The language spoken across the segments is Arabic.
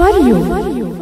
فاريو.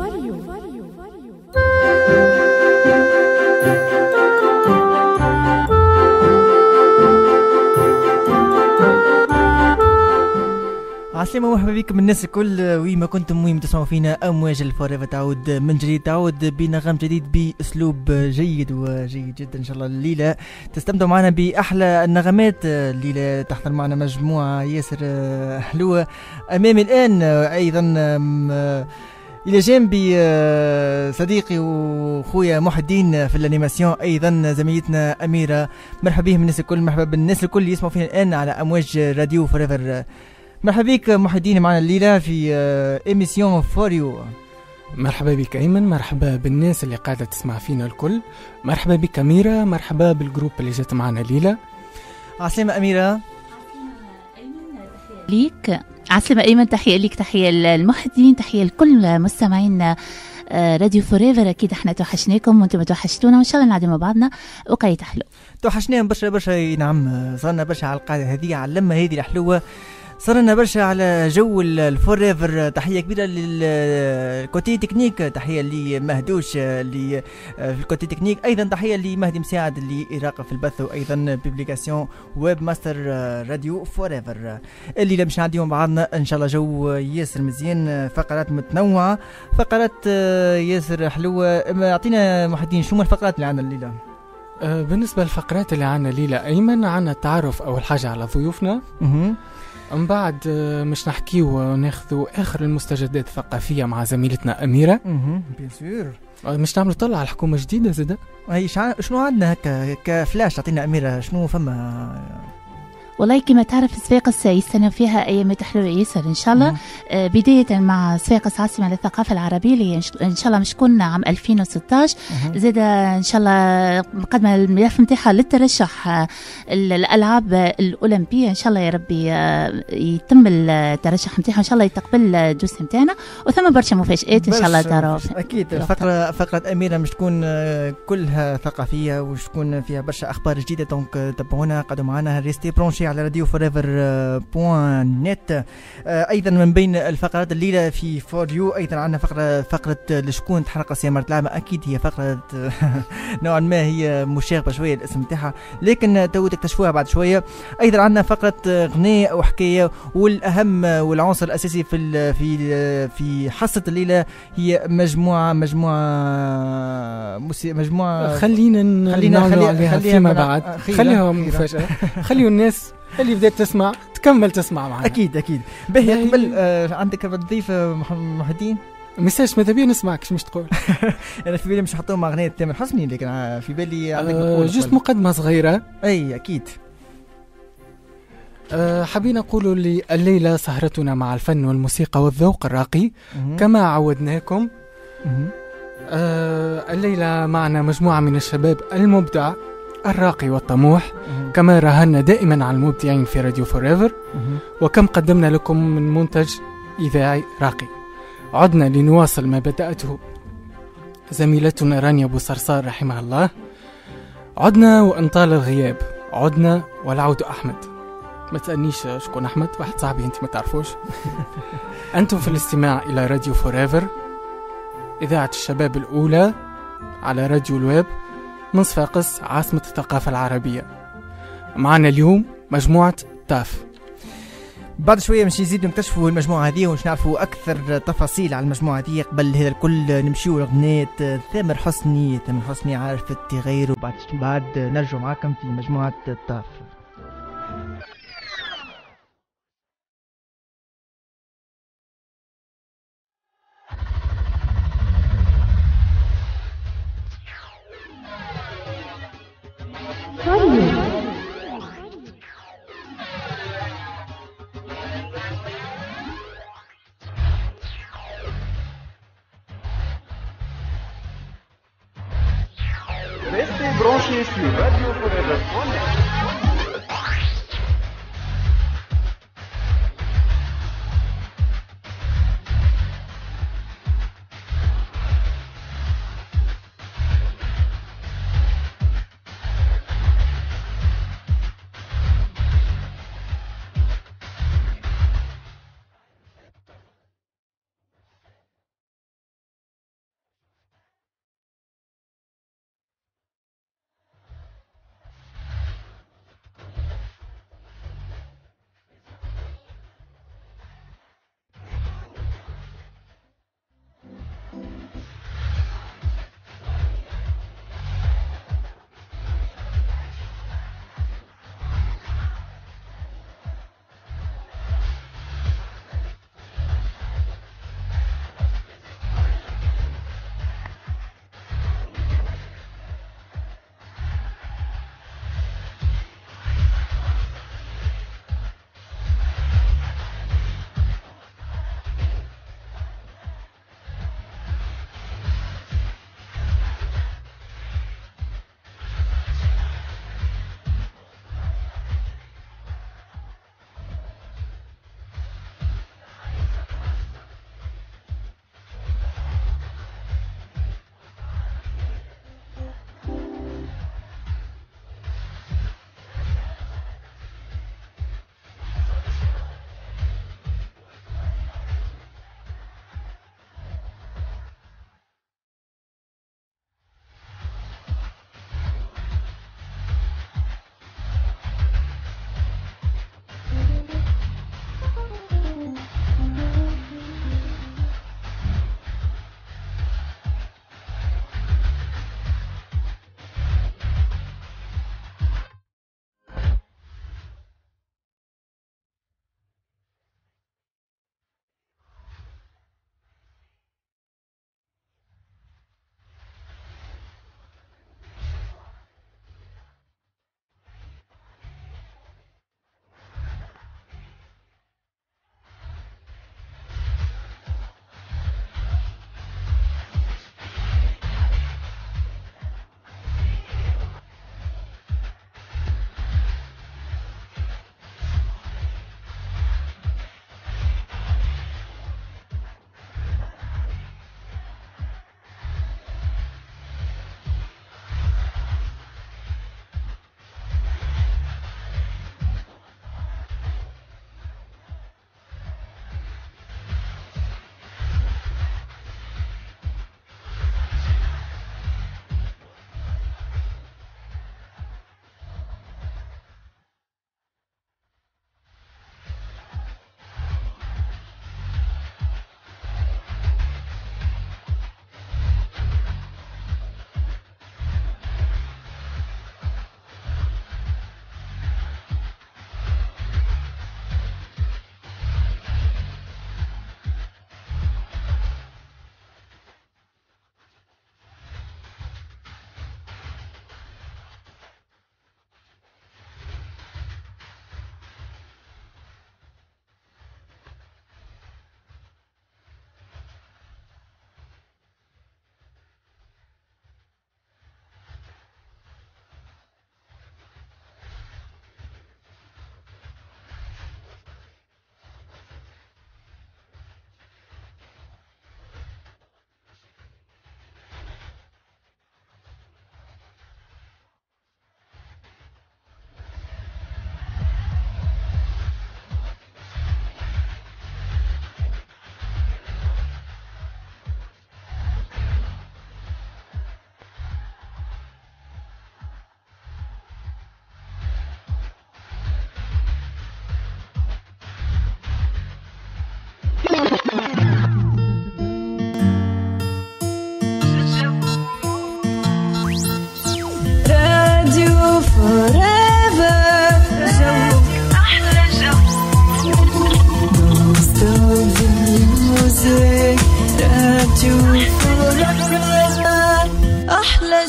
عسلامة ومرحبا بكم الناس الكل وين ما كنتم وين تسمعوا فينا. أمواج الفوريفر تعود من جديد، تعود بنغم جديد بأسلوب جيد وجيد جدا. إن شاء الله الليلة تستمتعوا معنا بأحلى النغمات. الليلة تحضر معنا مجموعة ياسر حلوة. أمامي الآن أيضا إلى جانبي صديقي وخويا محي الدين في الانيماسيون، أيضا زميلتنا أميرة. مرحبا بهم الناس الكل، مرحبا بالناس الكل اللي يسمعوا فينا الآن على أمواج راديو فوريفر. مرحبا بك محي الدين معنا الليلة في إيميسيون فوريو. مرحبا بك أيمن، مرحبا بالناس اللي قاعدة تسمع فينا الكل. مرحبا بك أميرة، مرحبا بالجروب اللي جات معنا الليلة. عسلامة أميرة. ليك عسلامة أيمن، تحية ليك، تحية للمحي، تحية لكل مستمعين راديو فوريفر. أكيد احنا توحشناكم وانتم توحشتونا، وإن شاء الله نعدي مع بعضنا وقايت حلو. توحشناهم برشا نعم، صرنا برشا على القاعدة هذه، على اللمة هذه الحلوة، صرنا برشا على جو الفوريفر. تحية كبيرة للكوتي تكنيك، تحية لمهدوش اللي في الكوتي تكنيك، أيضا تحية لمهدي مساعد اللي يراقب في البث، وأيضا بيبليكاسيون ويب ماستر راديو فوريفر. اللي باش نعديهم بعضنا إن شاء الله جو ياسر مزيان، فقرات متنوعة، فقرات ياسر حلوة. أعطينا محدين شو الفقرات اللي عندنا الليلة؟ بالنسبة للفقرات اللي عندنا الليلة أيمن، عندنا التعرف أول حاجة على ضيوفنا، من بعد مش نحكيه وناخذوا آخر المستجدات الثقافية مع زميلتنا أميرة. بيان سور. مش نعملوا طلع على حكومة جديدة زادا. أي شنو عندنا هكا كفلاش؟ تعطينا أميرة شنو فما. والله كما تعرف صفاقس يستنى فيها أيامات حلوة ياسر إن شاء الله. بداية مع صفاقس عاصمة للثقافة العربية اللي إن شاء الله مش كنا عام 2016. زاد إن شاء الله مقدمة الملف نتاعها للترشح الألعاب الأولمبية. إن شاء الله يا ربي يتم الترشح نتاعها، إن شاء الله يتقبل الدوسي نتاعنا، وثم برشا مفاجآت إن شاء الله تعرف. أكيد فقرة أميرة مش تكون كلها ثقافية، وش تكون فيها برشا أخبار جديدة. دونك تابعونا، قعدوا معنا، ريستي برونشي على راديو فوريفر .net. ايضا من بين الفقرات الليله في فور يو ايضا عندنا فقره لشكون تحرق سيارة العامة. اكيد هي فقره نوعا ما هي مشاغبه شويه الاسم تاعها، لكن تو تكتشفوها بعد شويه. ايضا عندنا فقره غناء وحكايه، والاهم والعنصر الاساسي في حصه الليله هي مجموعه خلينا فيما بعد، خليها مفاجاه. خليوا الناس اللي بدأت تسمع تكمل تسمع معنا. أكيد باهي. قبل عندك تضيف محي الدين مساج ماذا بيا نسمعك مش تقول. أنا في بالي مش حطوهم مع أغنية تامر حسني، لكن في بالي عندك جست مقدمة صغيرة. أي أكيد. حابين نقولوا الليلة سهرتنا مع الفن والموسيقى والذوق الراقي كما عودناكم. الليلة معنا مجموعة من الشباب المبدع الراقي والطموح، كما راهنا دائما على المبدعين في راديو فوريفر، وكم قدمنا لكم من منتج إذاعي راقي. عدنا لنواصل ما بدأته زميلتنا رانيا أبو صرصار رحمها الله. عدنا وإن طال الغياب، عدنا والعود أحمد. ما تسألنيش شكون أحمد، واحد صاحبي أنت ما تعرفوش. أنتم في الاستماع إلى راديو فوريفر، إذاعة الشباب الأولى على راديو الويب من صفاقس عاصمة الثقافة العربية. معنا اليوم مجموعة تاف. بعد شوية مش نزيد نكتشفوا المجموعة هذه ومش نعرفوا أكثر تفاصيل على المجموعة هذه. قبل هذا الكل نمشيو لغنية تامر حسني عارف التغير، وبعد نرجع معاكم في مجموعة تاف. Restez branchés sur Radio Forever.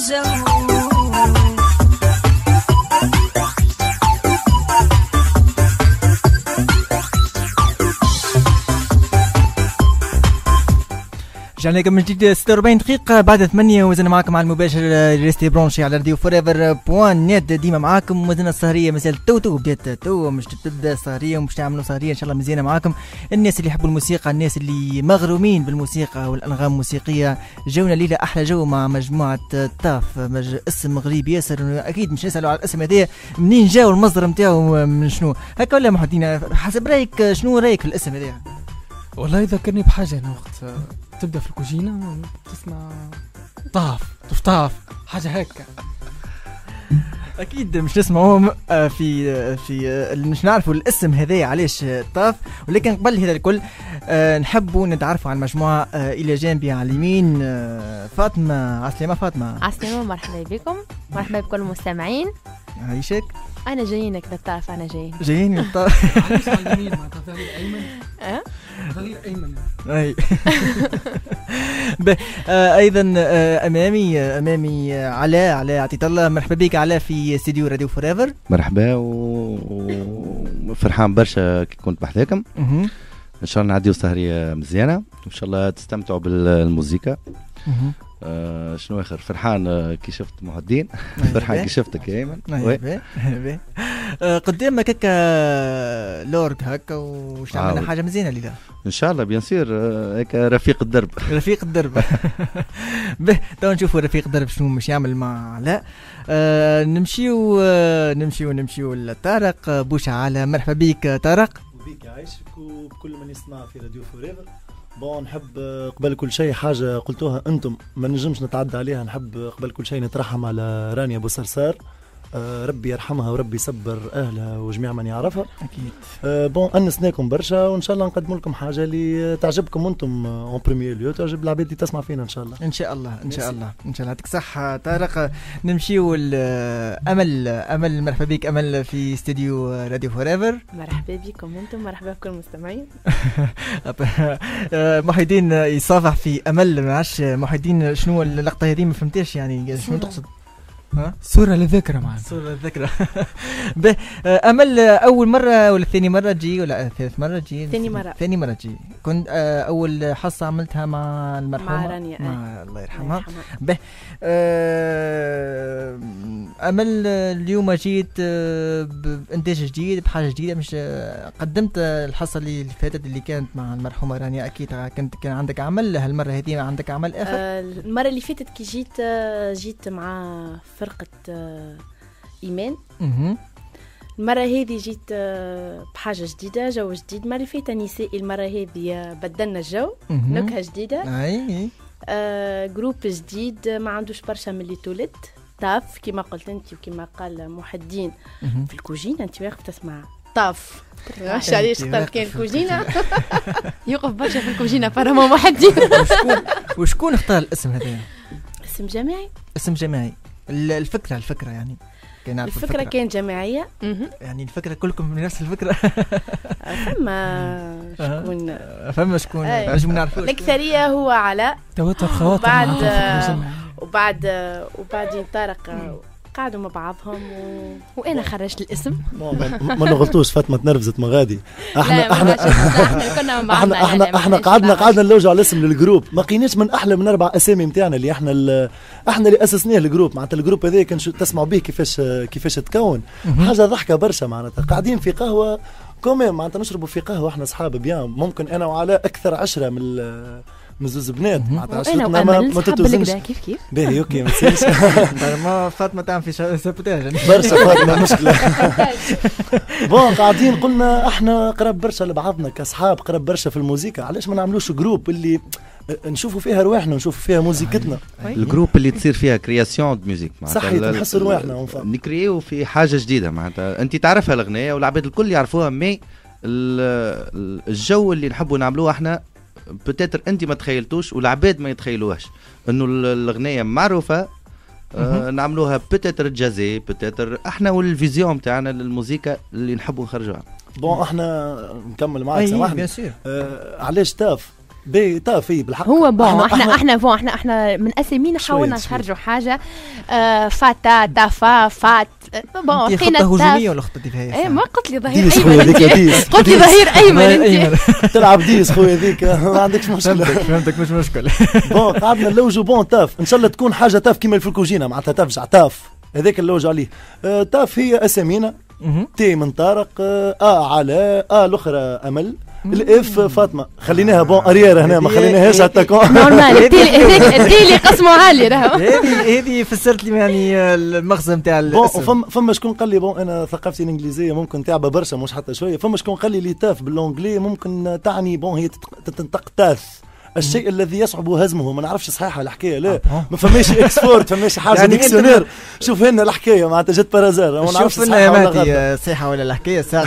جو. رجعنا لكم من جديد 46 دقيقة بعد 8 وزنا معكم على المباشر ريستي برونشي على راديو فوريفر بوان نت ديما معاكم وزنا السهرية مازال تو بدات تو مش تبدا السهرية ومش تعملوا سهرية ان شاء الله مزيانة معاكم. الناس اللي يحبوا الموسيقى الناس اللي مغرومين بالموسيقى والأنغام الموسيقيه جونا ليلة أحلى جو مع مجموعة تاف اسم غريب ياسر أكيد مش نسألوا على الاسم هذا منين جاو المصدر نتاعو من شنو هكا ولا محدين حسب رايك شنو رايك في الاسم هذا؟ والله يذكرني بحاجة أنا وقت تبدأ في الكوجينة تسمع طاف طفطاف حاجة هكا. اكيد مش نسمعوهم في مش نعرفوا الاسم هذا علاش طاف، ولكن قبل هذا الكل نحبوا نتعرفوا على المجموعه. الى جانبي على اليمين فاطمه. عسلامه فاطمه. عسلامه مرحبا بكم، مرحبا بكل المستمعين. عايشك. انا جايينك للطرف، انا جايين للطرف. علاش على اليمين مع الظهير الايمن؟ الظهير الايمن اي. ايضا امامي علاء عطيت الله. مرحبا بك علاء في استديو راديو فوريفر. مرحبا وفرحان برشا كي كنت بحذاكم. ان شاء الله نعديو سهريه مزيانه ان شاء الله تستمتعوا بالموسيقى. شنو اخر فرحان كي شفت مهدين. فرحان كي شفتك يا ايمن. قدامك هكا لورد هكا وش عملنا حاجه مزيانه ليله ان شاء الله بيان سير هيك رفيق الدرب. رفيق الدرب. به تو نشوفوا رفيق الدرب شنو مش يعمل مع علاء. نمشيو لطارق بوشعالة. مرحبا بك طارق. وبيك عايشك وبكل من يسمع في راديو فوريفر. بون نحب قبل كل شيء حاجة قلتوها أنتم ما نجمش نتعدى عليها. نحب قبل كل شيء نترحم على رانيا أبو صرصار. ربي يرحمها وربي يصبر أهلها وجميع من يعرفها أكيد. بون أنسناكم برشا وإن شاء الله نقدم لكم حاجة اللي تعجبكم أنتم أون بريمير ليو تعجب العباد اللي تسمع فينا إن شاء الله. إن شاء الله يعطيك صحة طارق. نمشيو أمل. مرحبا بك أمل في استديو راديو فوريفر. مرحبا بكم أنتم، مرحبا بكل المستمعين. محي الدين يصافح في أمل. ما عادش محي الدين شنو اللقطة هذه ما فهمتش يعني شنو تقصد. صورة للذكرى معنا. صورة للذكرى. أمل أول مرة ولا ثاني مرة تجي ولا ثالث مرة تجي؟ ثاني مرة تجي. كنت أول حصة عملتها مع المرحومة مع رانيا الله يرحمها. به أمل اليوم جيت بإنتاج جديد بحاجة جديدة. مش قدمت الحصة اللي فاتت اللي كانت مع المرحومة رانيا أكيد كان عندك عمل. هالمرة هذه عندك عمل آخر؟ المرة اللي فاتت كي جيت مع فرقة إيمان. المرة هذه جيت بحاجة جديدة، جو جديد. مرة فاتت نسائي، المرة هذه بدلنا الجو، نكهة جديدة. جروب جديد ما عندوش برشا من اللي تولد. طاف كما قلت انت وكما قال محدين في الكوجينة. انت واقف تسمع طاف مش علاش اختار كان الكوجينة. يوقف برشا في الكوجينة فرما محدين. وشكون اختار الاسم هذا؟ اسم جماعي. الفكرة يعني الفكرة كانت جماعية. يعني الفكرة كلكم من نفس الفكرة. فما شكون نجم نعرفوا. الأكثرية هو علاء. توتر خواطر. وبعدين طارق قعدوا مع بعضهم وانا خرجت الاسم. ما نغلطوش فاطمه تنرفزت مغادي. احنا كنا مع بعضنا. احنا قعدنا نلوجوا على الاسم للجروب. ما قيناش من احلى من 4 اسامي نتاعنا اللي احنا اللي اسسناه الجروب. معناتها الجروب هذا كان تسمعوا به كيفاش تكون. حاجه ضحكه برشا. معناتها قاعدين في قهوه كومين معناتها نشربوا في قهوه احنا اصحاب بيان. ممكن انا وعلاء اكثر 10 من زوز بنات. معناتها عشرتنا ما تتوزنش. كيف باهي اوكي ما تصيرش. ما فاطمه تعمل في سابوتاج برشا فاطمه مشكله. بون قاعدين قلنا احنا قرب برشا لبعضنا كاصحاب، قرب برشا في الموسيقى. علاش ما نعملوش جروب اللي نشوفوا فيها رواحنا ونشوفوا فيها موسيقتنا. الجروب اللي تصير فيها كرياسيون دو ميوزيك صحيح نحس رواحنا نكريو في حاجه جديده. معناتها انت تعرفها الاغنيه والعباد الكل يعرفوها. مي الجو اللي نحبوا نعملوه احنا بتاتر انت ما تخيلتوش والعباد ما يتخيلوهاش انه الاغنيه معروفه. نعملوها بتاتر جازي بتاتر احنا والفيزيون تاعنا للموسيقى اللي نحبوا نخرجوها. بون احنا نكمل معك سامحني. علاش تاف بي تافي بالحق هو بون احنا من اسامينا حاولنا نخرجوا حاجه فاتا تافا فات بون خطه هجوميه ولا خطه دفاعيه؟ ما قلت لي ظهير ايمن، قلت لي ظهير ايمن تلعب ديس خويا ذيك ما عندكش مشكله. فهمتك مش مشكله. بون قعدنا نلوجوا بون تاف ان شاء الله تكون حاجه تاف كيما الفلكوجينا معناتها تفجع تاف هذاك اللوج عليه. تاف هي اسامينا تي من طارق علاء الاخرى امل الاف فاطمه خليناها بون اريير هنا ما خليناهاش اتاكون نورمال. التيلي قسمه عالي راهو. هذه فسرت لي يعني المغزى نتاع الاسم. فما شكون قال لي بون انا ثقافتي الانجليزيه ممكن تعبه برشا مش حتى شويه. فما شكون قال لي تاف باللونجلي ممكن تعني بون هي تنطق تاث الشيء الذي يصعب هزمه. ما نعرفش صحيحه الحكايه لا ما فماش اكسبورت فماش حاجه يعني ديكسيونير. شوف هنا الحكايه معناتها جت بارازار ما نعرفش صحيحه ولا الحكايه ساعه.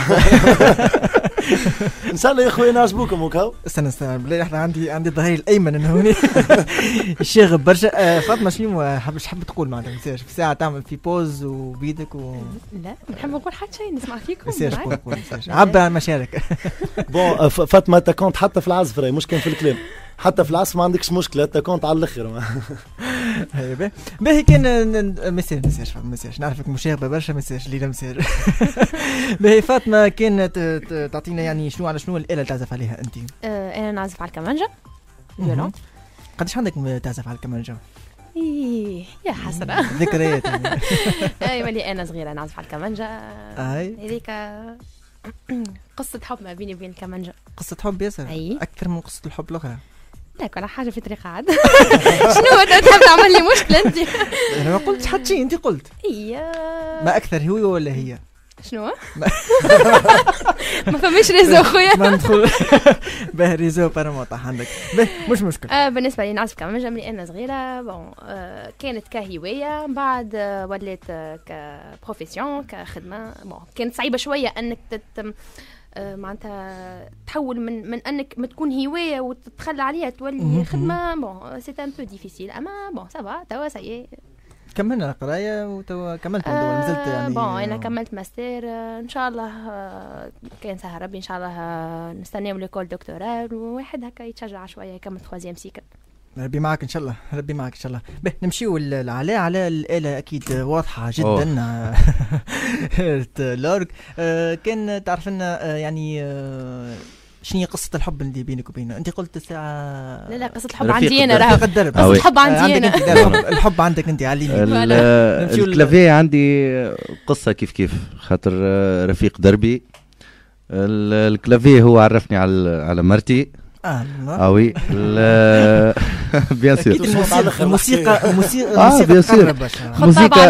ان شاء الله يا خويا نعجبوكم وكاو. استنى بالله احنا عندي ظهير الايمن انه هوني الشاغب برشا. فاطمه شنو حاب تقول معناتها في ساعه تعمل في بوز وبيدك لا نحب نقول حتى شيء نسمع فيكم. قول عبر عن مشاعرك. بون فاطمه انت كنت حتى في العزف راهي مش كان في الكلام حتى في العصر ما عندكش مشكله انت كنت على الاخر. باهي كان مساج نعرفك مشاغبه برشا مساج ليله مساج. باهي فاطمه كان تعطينا يعني شنو الاله اللي تعزف عليها انت؟ انا نعزف على الكمانجه فيولون. قداش عندك تعزف على الكمانجه؟ يا حسرة ذكريات. اي ملي انا صغيره نعزف على الكمانجه. هذيك قصه حب ما بيني وبين الكمانجه. قصه حب ياسر اكثر من قصه الحب الاخرى. لا ولا حاجه في طريقه عاد. شنو انت تحب تعمل لي مشكله انت؟ انا ما قلتش حتى شيء انت قلت. ما اكثر هو ولا هي؟ شنو؟ ما فماش ريزو خويا. ما ندخل به ريزو باراموطح عندك. مش مشكل. بالنسبه لي نعزف كمانجه من انا صغيره بون كانت كهوايه بعد ولات كبروفيسيون كخدمه. بون كانت صعيبه شويه انك معناتها تحول من انك ما تكون هوايه وتتخلى عليها تولي خدمه. بون سي ان بو ديفيسيل اما بون سافا توا سايي كملنا القرايه وتوا كملت مازلت يعني بون انا كملت ماستر ان شاء الله كان سهر ربي ان شاء الله نستناو ليكول دكتوراه وواحد هكا يتشجع شويه يكمل 3 سيكل. ربي معك ان شاء الله ربي معك ان شاء الله. نمشيو على الاله اكيد واضحه جدا. لورج كان تعرف لنا يعني شنو هي قصه الحب اللي بينك وبينه؟ انت قلت الساعه لا قصه الحب عندي انا راه قصه الحب عندي انا. الحب عندك انت علمني. الكلافيه عندي قصه كيف خاطر رفيق دربي الكلافيه هو عرفني على مرتي. وي بيان سور الموسيقى بيان سور الموسيقى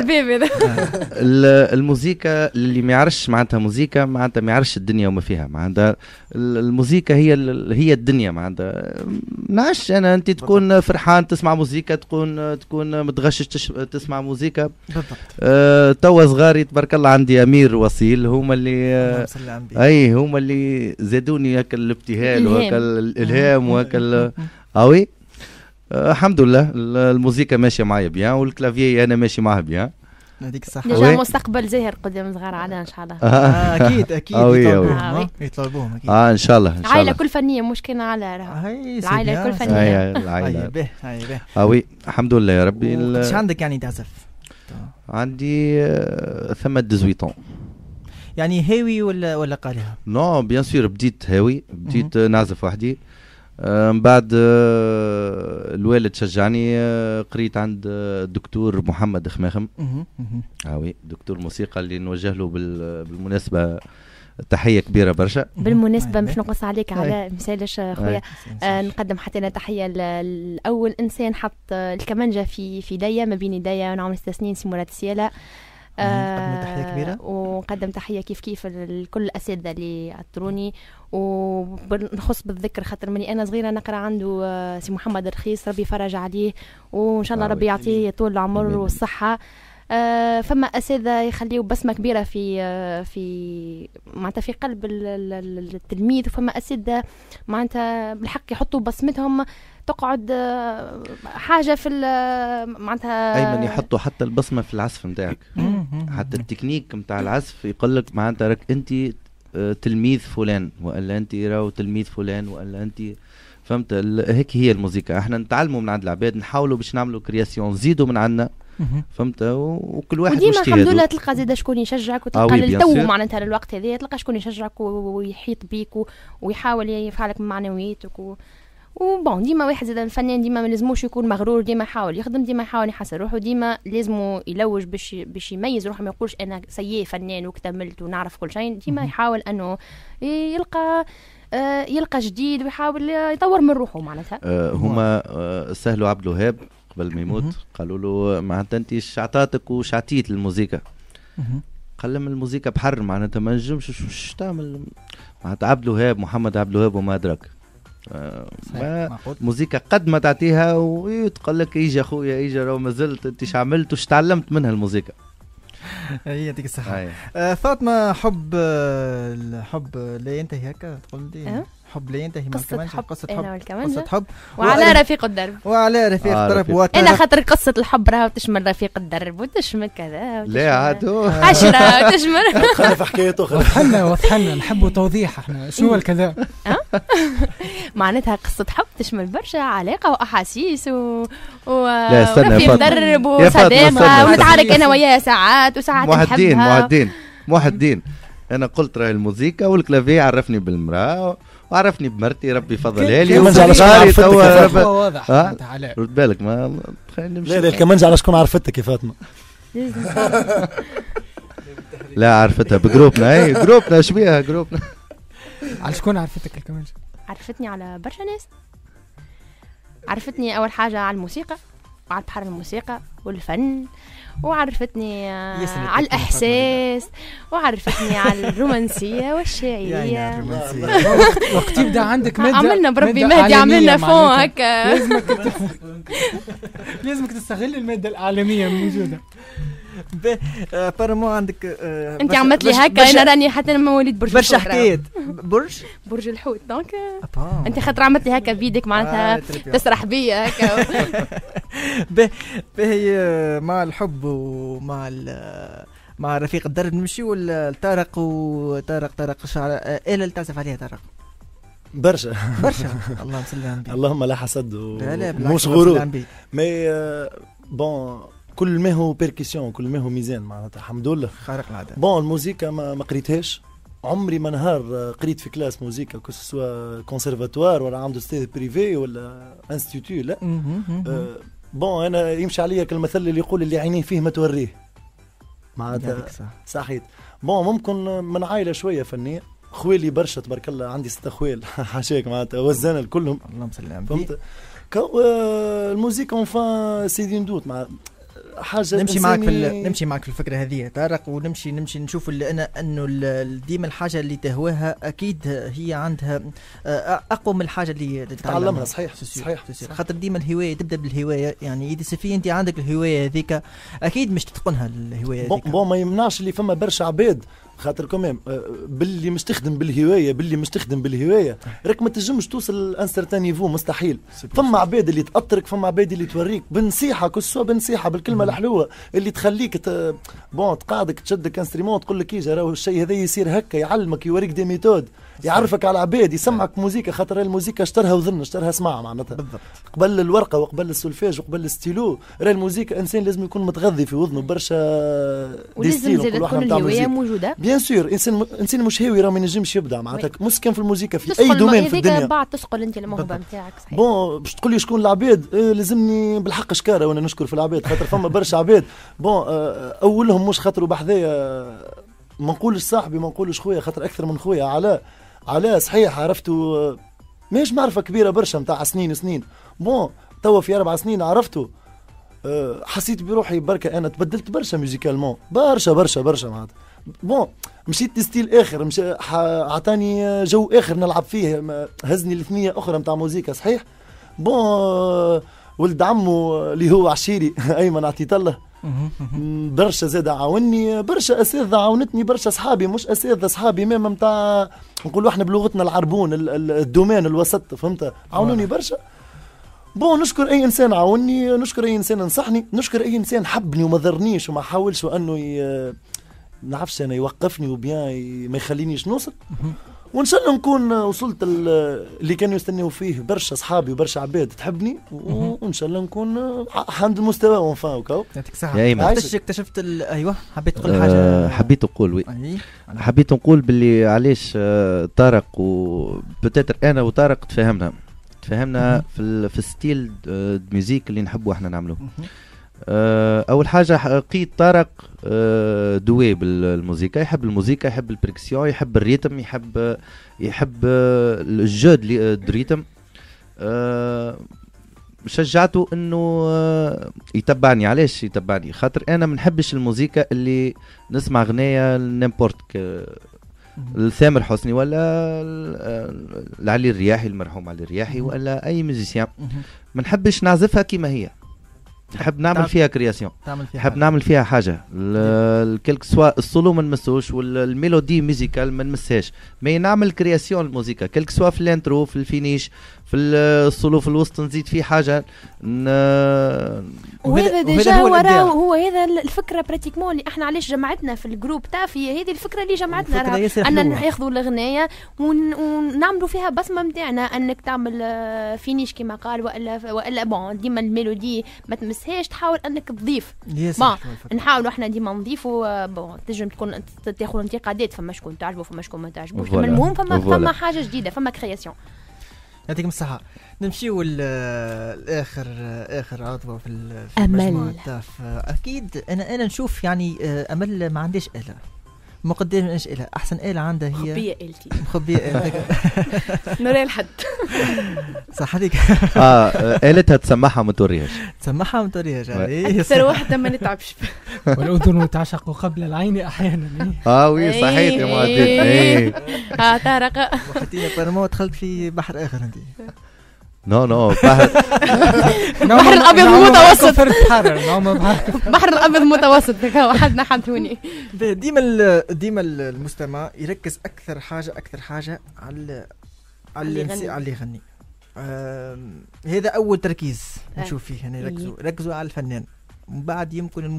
الموسيقى اللي ما يعرفش معناتها موسيقى معناتها ما يعرفش الدنيا وما فيها. معناتها الموسيقى هي الدنيا. معناتها نعش انا انت تكون فرحان تسمع موسيقى تكون متغشش تسمع موسيقى بالضبط. توا صغاري تبارك الله عندي امير وصيل هما اللي هما اللي زادوني هكا الابتهال وهكا الالهام وهكا وي الحمد لله الموسيقى ماشيه معايا بيان والكلافيي انا ماشي معاه بيان. هذيك الصحة نجا مستقبل زاهر قدام صغار على ان شاء الله. اكيد يطلبوهم اكيد ان شاء الله عائله كل فنيه مش كان على العائله كل فنيه. العائله وي الحمد لله يا ربي. ايش عندك يعني تعزف؟ عندي ثم 18 يعني هاوي ولا قارئها؟ نو بيان سور بديت هاوي بديت نعزف وحدي. من بعد الوالد شجعني قريت عند الدكتور محمد خماخم. وي دكتور موسيقى اللي نوجه له بالمناسبة تحية كبيرة برشا. بالمناسبة مش نقص عليك على مثالش خويا نقدم حتى أنا تحية لأول إنسان حط الكمانجة في يديا ما بين يديا وأنا عمري 6 سنين سي مراد السيالة. تحية كبيرة ونقدم تحية كيف لكل الأساتذة اللي عطروني ونخص بالذكر خاطر مني أنا صغيرة نقرأ عنده سي محمد الرخيص ربي فرج عليه وإن شاء الله ربي يعطيه طول العمر والصحة. فما أساتذة يخليوا بسمة كبيرة في معناتها في قلب التلميذ وفما أساتذة معناتها بالحق يحطوا بصمتهم تقعد حاجة في معناتها أيمن يحطوا حتى البصمة في العزف نتاعك حتى التكنيك نتاع العزف يقول لك معناتها راك أنت تلميذ فلان ولا انت راهو تلميذ فلان ولا انت فهمت. هيك هي الموسيقى، احنا نتعلموا من عند العباد، نحاولوا باش نعملوا كرياسيون، نزيدوا من عندنا فهمت، وكل واحد وديما الحمد لله تلقى زيد شكون يشجعك، وتلقى للتو معناتها للوقت هذا تلقى شكون يشجعك ويحيط بيك ويحاول يفعلك من معنوياتك وبون. ديما واحد زاد الفنان ديما ما لازموش يكون مغرور، ديما يحاول يخدم، ديما يحاول يحسن روحه، ديما لازمه يلوج باش يميز روحه، ما يقولش انا سيء فنان واكتملت ونعرف كل شيء. ديما يحاول انه يلقى جديد ويحاول يطور من روحه معناتها. هما سهلوا عبد الوهاب قبل ما يموت قالوا له معناتها انت شعطاتك وشعتيت الموسيقى، قال لهم الموسيقى بحر معناتها ما نجمش تعمل معناتها عبد الوهاب، محمد عبد الوهاب وما ادراك. موسيقى قد ما تعطيها ويتقول لك يجي اخويا يجي، راهو ما زلت انت ايش عملت وش تعلمت منها الموسيقى. هي ديك الصحة. فاطمة، الحب لا ينتهي هكا تقول لي حب لا ينتهي مع الكمان، قصة حب وعلى رفيق الدرب انا خاطر قصة الحب راهو تشمل رفيق الدرب وتشمل كذا لا عادو 10 وتشمل خلينا في حكايته وضحنا نحبوا توضيح احنا شنو هو الكذا. معناتها قصة حب تشمل برشا علاقة وأحاسيس ورفيق الدرب وصداقة ونتعارك أنا وياه ساعات وساعات نحبها. محدين انا قلت راهي الموسيقى والكلافي عرفني بالمراه وعرفني بمرتي ربي فضلها لي وصاري توا واضح. رد بالك ما خلينا نمشي. لا الكمانجة على شكون عرفتك يا فاطمة؟ لا عرفتها بجروبنا، اي جروبنا شبيها جروبنا. على شكون عرفتك الكمانجة؟ عرفتني على برشا ناس. عرفتني اول حاجة على الموسيقى وعلى بحر الموسيقى والفن، وعرفتني على الإحساس، وعرفتني على الرومانسية والشاعرية. وقت يبدأ عندك مادة عملنا بربي مهدي عملنا فون هكا. لازمك تستغل المادة الإعلامية الموجودة. بارمو عندك انت عملت لي هكا، انا راني حتى انا مواليد برج برشا حكايات برج الحوت دونك انت خاطر عملت لي هكا بيدك معناتها تسرح بيا هكا. باهي مع الحب ومع مع رفيق الدرب نمشيو لطارق طارق الشعر اللي تعزف عليها طارق برشا اللهم صل على النبي. اللهم لا حسد مش غرور مي بون كل ما هو بيركسيون، كل ما هو ميزان معناتها الحمد لله خارق العاده. بون الموسيقى ما قريتهاش عمري، ما نهار قريت في كلاس موسيقى كو سوا كونسيرفاتوار ولا عنده ستيد بريفي ولا انستيتو لا. بون انا يمشي عليا كالمثل اللي يقول اللي عينيه فيه ما توريه معناتها صحيت. بون ممكن من عائله شويه فنيه، خويلي برشا تبارك الله، عندي 6 خويل حاشاك معناتها وزانا كلهم اللهم صل على النبي. فهمت الموسيقى اونفان سي دوت مع حاجه نمشي معك في الفكره هذه طارق، ونمشي نشوف انه ديما الحاجه اللي تهواها اكيد هي عندها اقوى من الحاجه اللي تتعلمها. صحيح خاطر ديما الهوايه تبدا بالهوايه، يعني اذا سفي انت عندك الهوايه هذيك اكيد مش تتقنها الهوايه هذيك. بون ما يمنعش اللي فما برشا عباد خاطر كمان باللي مش تخدم بالهوايه راك ما تنجمش توصل لان سيرتان نيفو، مستحيل. فما عباد اللي تأطرك، فما عباد اللي توريك بنصيحه كسوا بنصيحه بالكلمه الحلوه اللي تخليك بون تقعدك تشدك انستريمون تقول لك يجي راهو الشيء هذا يصير هكا، يعلمك يوريك دي ميثود، يعرفك على عباد، يسمعك موسيقى خاطر الموسيقى اشترها وذن اشترها سماع معناتها بالضبط. قبل الورقه وقبل السولفاج وقبل الستيلو راهي الموسيقى انسان لازم يكون متغذي في وذنه برشا دي ستيل وكل الهوايه موجوده بيان سور. انسان مش هاوي راه ما ينجمش يبدع معناتها مسكن في الموسيقى في اي دومين في الدنيا. بعد تسقل انت الموهبه نتاعك صحيح. بون باش تقول لي شكون العباد لازمني بالحق شكاره وانا نشكر في العباد خاطر فما برشا عباد بون اولهم مش خاطروا بحذايا ما نقولش صاحبي ما نقولش خويا خاطر اكثر من خويا على صحيح عرفته ماهيش معرفه كبيره برشا نتاع سنين بون توا في 4 سنين عرفته حسيت بروحي بركه انا تبدلت برشا ميوزيكالمون برشا معناتها. بون مشيت ستيل اخر عطاني جو اخر نلعب فيه هزني لثنيه اخرى نتاع موسيقى صحيح. بون ولد عمو اللي هو عشيري ايمن عطيت الله برشا زاد عاوني، برشا اساتذه عاونتني، برشا اصحابي مش اساتذه اصحابي ميم نتاع نقولوا احنا بلغتنا العربون الدومين الوسط فهمت عاونوني برشا. بون نشكر اي انسان عاوني، نشكر اي انسان نصحني، نشكر اي انسان حبني وما ضرنيش وما حاولش انه نعرفش انا يوقفني وبيان ما يخلينيش نوصل. وان شاء الله نكون وصلت اللي كانوا يستنيوا فيه برشا اصحابي وبرشا عباد تحبني، وان شاء الله نكون عند المستوى وانفان وكاو. يعطيك الصحة. علاش اكتشفت ايوه حبيت تقول حاجه؟ حبيت نقول حبيت نقول باللي علاش طارق وبتاتر انا وطارق تفهمنا في الستيل ميوزيك اللي نحبوا احنا نعملوه. اول حاجه لقيت طارق دوي بالموسيقى، يحب الموسيقى، يحب البريكسيون، يحب الريتم، يحب الجود الريتم. شجعته انه يتبعني. علاش يتبعني؟ خاطر انا ما نحبش الموسيقى اللي نسمع غنايه نيمبورت الثامر حسني ولا علي الرياحي المرحوم علي الرياحي ولا اي ميوزيسيان. ما نحبش نعزفها كيما هي، نحب نعمل فيها كرياسيون، نحب نعمل فيها حاجه. الكلك سوا السولو ما نمسوش والميلودي ميوزيكال ما نمسهاش، مي نعمل كرياسيون الموسيقى كلك سوا في الانترو في الفينيش في السولو في الوسط نزيد فيه حاجه. وهذا ديجا هو هذا الفكره براتيكمون اللي احنا علاش جمعتنا في الجروب تافي. هذه الفكره اللي جمعتنا ان ناخذوا الاغنيه ونعملوا فيها بصمه نتاعنا، انك تعمل فينيش كما قال والا بون ديما الميلودي ما تمسهاش، تحاول انك تضيف. نحاولوا احنا ديما نضيفوا. بون تنجم تكون تاخذ انتقادات، فما شكون تعجبه فما شكون ما تعجبوش، المهم فما حاجه جديده، فما كرياسيون. يعطيكم الصحة. نمشيو آخر عضوة في المجموعة التاف. أكيد أنا نشوف يعني أمل ما عنديش آلة مقدمة إله. أحسن آلة عندها هي مخبية آلتي مخبية آلتك نوري الحد صح هذيك. آلتها تسمعها ما توريهاش، تسمعها ما توريهاش. أكثر واحدة ما نتعبش والأذن تعشق قبل العين أحيانا. وي صحيح يا معدل. طارق وحتى برمو دخلت في بحر آخر أنت. نو بحر الأبيض المتوسط. بحر الأبيض المتوسط وحدنا حدوني. ديما المستمع يركز أكثر حاجة على اللي يغني. هذا أول تركيز نشوف فيه هنا. ركزوا على الفنان. من بعد يمكن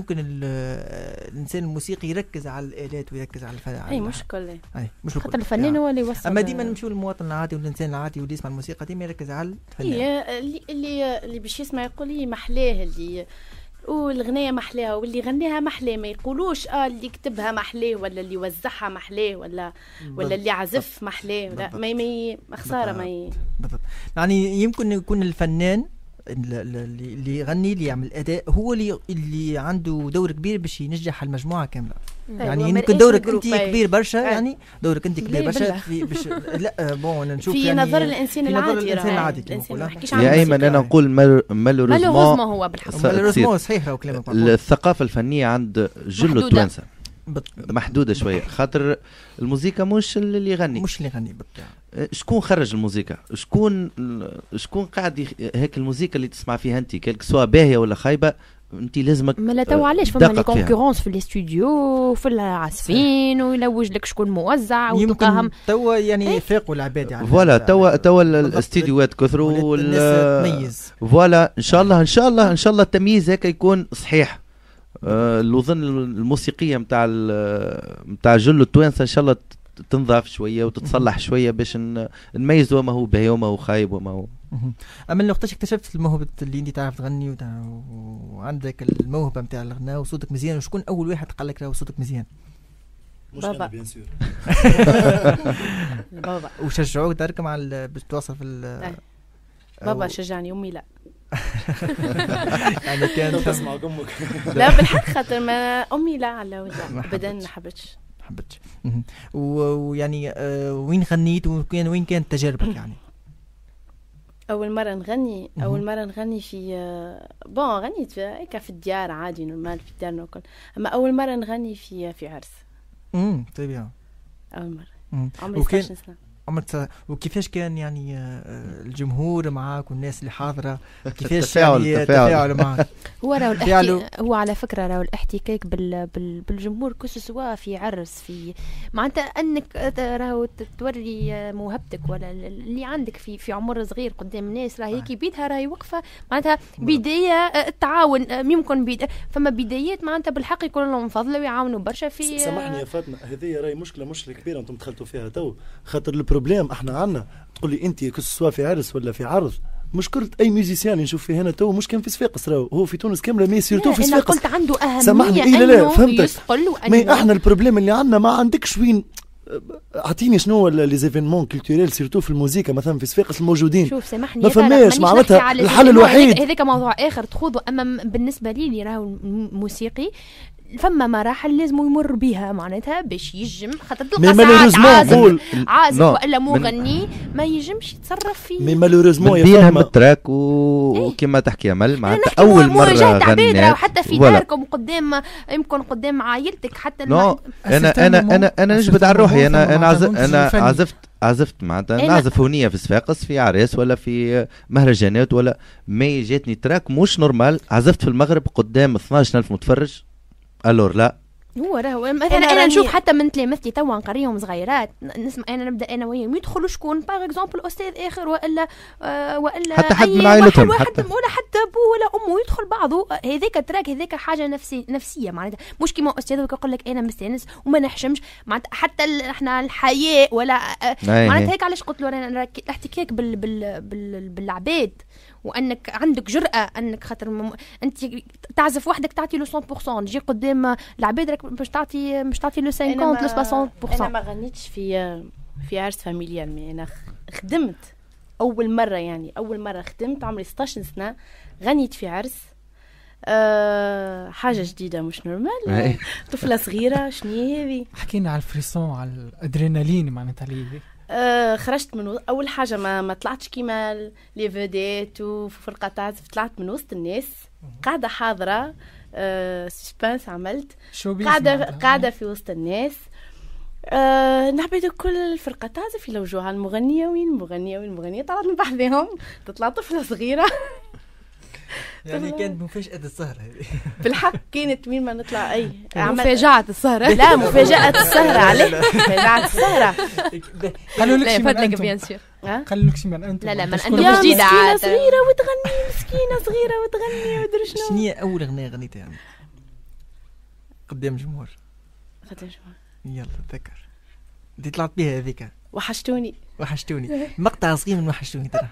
الانسان الموسيقي يركز على الالات ويركز على اي مشكل. مش خاطر الفنان هو اللي يوصل. اما ديما نمشيو للمواطن العادي والانسان العادي واللي يسمع الموسيقى ديما يركز على الفنان. اللي باش يسمع يقول لي محلاه، اللي والغنية محلاها واللي غنيها محلاه، ما يقولوش اللي كتبها محلاه ولا اللي وزعها محلاه ولا اللي عزف محلاه. لا ما خساره بالضبط. يعني يمكن يكون الفنان اللي يغني اللي يعمل اداء هو اللي عنده دور كبير باش ينجح المجموعه كامله. يعني يمكن دورك انت كبير برشا، يعني دورك انت كبير برشا باش لا بون نشوف في يعني نظر الانسان العادي يا ايمن انا نقول مالوريزمون هو بالحق مالوريزمون صحيح. وكلامك الثقافه الفنيه عند جل التوانسه محدوده شويه، خاطر الموسيقى مش اللي يغني بالطبع. شكون خرج الموسيقى؟ شكون قاعد هيك الموسيقى اللي تسمع فيها انت كلك سواء باهيه ولا خايبه انت لازمك. ما لا تو علاش فما لي كونكورونس في الاستوديو في العازفين ويلوج لك شكون موزع وتلقاهم توا يعني فاقوا العباد يعني. فوالا توا الاستديوهات كثروا تميز. فوالا ان شاء الله التمييز هيك يكون صحيح. الوظن الموسيقيه نتاع جل التوانسه ان شاء الله تنضاف شويه وتتصلح شويه باش نميزوا ما هو باهي وما هو خايب وما هو. اما اللي وقتاش اكتشفت الموهبه اللي انت تعرف تغني وعندك الموهبه نتاع الغناء وصوتك مزيان، وشكون اول واحد قال لك صوتك مزيان؟ بابا بيان سور. بابا وشجعوك دارك مع باش توصل في بابا شجعني، امي لا. يعني كانت تسمع امك. لا بالحق خاطر ما امي لا على وجه ابدا ما حبتش. ويعني وين غنيت وين كانت تجاربك يعني؟ اول مره نغني في غنيت في الديار عادي نورمال في الدار ناكل. اما اول مره نغني في عرس. طيب. اول مره عمري 16 سنه. وكيفاش كان يعني الجمهور معاك والناس اللي حاضره كيفاش يعني التفاعل معك؟ هو على فكره راهو الاحتكاك بالجمهور سواء في عرس في معناتها انك راهو توري موهبتك ولا اللي عندك في عمر صغير قدام الناس راهي كي بيتها راهي وقفه معناتها بدايه التعاون يمكن فما بدايات معناتها بالحق يكون لهم فضل ويعاونوا برشا في. سامحني يا فاطمه هذه راهي مشكله كبيره انتم دخلتوا فيها تو خاطر البروبليم احنا عندنا تقول لي انت سواء في عرس ولا في عرض مشكلة أي ميوزيسيان نشوف فيه هنا تو مش كان في صفاقس راهو هو في تونس كاملة مي سيرتو في صفاقس. قلت عنده أهمية سامحني لا فهمتك مي احنا البروبليم اللي عندنا ما عندكش وين اعطيني شنو لي زيفينمون كولتوريل سيرتو في الموسيقى مثلا في صفاقس الموجودين. شوف سامحني ما فماش معناتها الحل الوحيد هذاك موضوع آخر تخوضه. أما بالنسبة لي راهو موسيقي فما مراحل لازم يمر بها معناتها باش يجم خاطر تلقى ساعات عازف ولا مغني ما يجمش يتصرف فيه. مي مالوريزمون يفهم التراك وكما تحكي امل معناتها اول مره غنيت وحتى في داركم قدام يمكن قدام عائلتك حتى انا نجبد على روحي انا عزفت معناتها نعزف هونية في صفاقس في عريس ولا في مهرجانات ولا ما جاتني تراك مش نورمال عزفت في المغرب قدام 12,000 متفرج. الور لا هو راهو مثلا انا نشوف حتى من تلامذتي توا نقريهم صغيرات نسمع انا نبدا انا وياهم يدخلوا شكون باغ اكزومبل استاذ اخر ولا حتى حد من عائلتهم ولا حتى ابوه ولا امه يدخل بعضه هذاك تراك هذاك حاجه نفسيه معناتها مش كيما استاذ يقول لك انا مستانس وما نحشمش معناتها حتى احنا الحياء ولا معناتها هيك علاش قلت له انا الاحتكاك بالعباد وانك عندك جرأة انك خاطر انت تعزف وحدك تعطي له 100% تجي قدام العباد راك مش تعطي له 50 ل 60%. انا ما غنيتش في عرس فاميليال مي انا خدمت اول مره خدمت عمري 16 سنه غنيت في عرس حاجه جديده مش نورمال طفله صغيره شنو هذه. حكينا على الفريسون على الادرينالين معناتها لي خرجت من اول حاجه ما طلعتش كيما لي فيديت وفي فرقه تعزف طلعت من وسط الناس قاعده حاضره سسبانس عملت قاعده في وسط الناس نحبيت كل الفرقه تعزف يلوجوها المغنيه وين طلعت من بحذهم تطلع طفله صغيره يعني كانت مفاجأة السهرة هذه بالحق كانت وين ما نطلع أي مفاجأة السهرة لا مفاجأة السهرة عليه مفاجأة السهرة قالوا لك من أنتم قالوا لك من أنتم لا من أنتم جديدة مسكينة صغيرة وتغني ودري شنو. شنو هي أول أغنية غنيتها يعني قدام جمهور؟ يلا تذكر دي طلعت بها هذيك وحشتوني مقطع صغير من وحشتوني ترى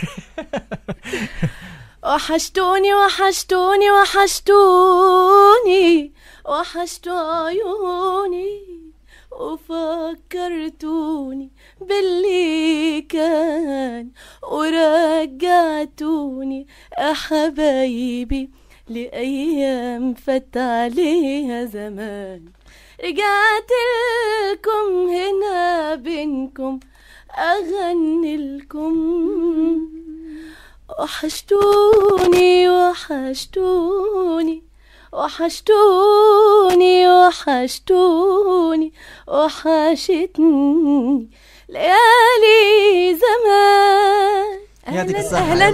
وحشتوا عيوني وفكرتوني باللي كان ورجعتوني يا حبايبي لأيام فات عليها زمان رجعت لكم هنا بينكم أغني لكم وحشتوني وحشتني ليالي زمان. اهلا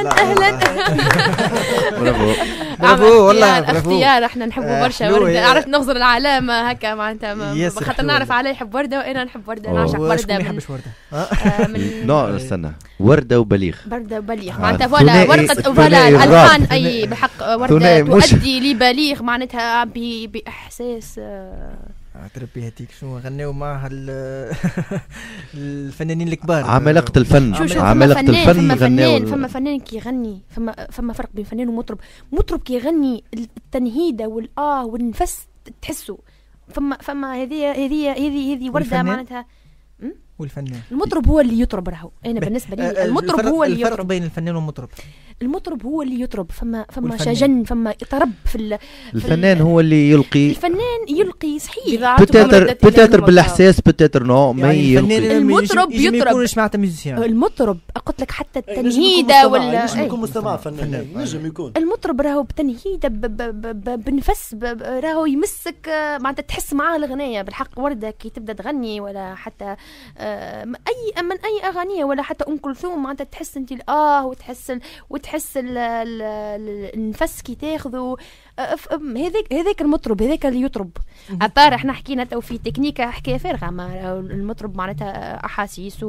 برافو والله اختيار احنا نحبوا برشا وردة. عرفت نغزر العلامة هكا معناتها خاطر نعرف عليه يحب وردة وانا نحب وردة نعشق وردة. ما يحبش وردة نو استنى وردة وبليغ معناتها ولا ورقة ولا الألحان أي بحق وردة تؤدي لبليغ معناتها بإحساس تربي هاتيك شنو غنيو معها الفنانين الكبار عمالقة الفن فما فنان كي يغني فما فرق بين فنان ومطرب كي يغني التنهيدة والنفس تحسه فما هذه وردة معناتها والفنان المطرب هو اللي يطرب راهو انا بالنسبه لي المطرب هو اللي الفرق بين الفنان والمطرب المطرب هو اللي يطرب، فما شجن، فما طرب في الفنان هو اللي يلقي. الفنان يلقي صحيح، بتاتر بالاحساس، بتاتر نو ما يلقي. المطرب يطرب، المطرب قلت لك حتى التنهيده ولا نجم يكون مستمع فنان، نجم يكون المطرب راهو بتنهيده بنفس راهو يمسك معناتها تحس معاه الاغنيه بالحق. ورده كي تبدا تغني ولا حتى اي اغانيه ولا حتى ام كلثوم معناتها تحس انت وتحس النفس كي تاخذه. هذاك المطرب، هذاك اللي يطرب. ابار احنا حكينا تو في تكنيكا حكايه فارغه، ما المطرب معناتها احاسيس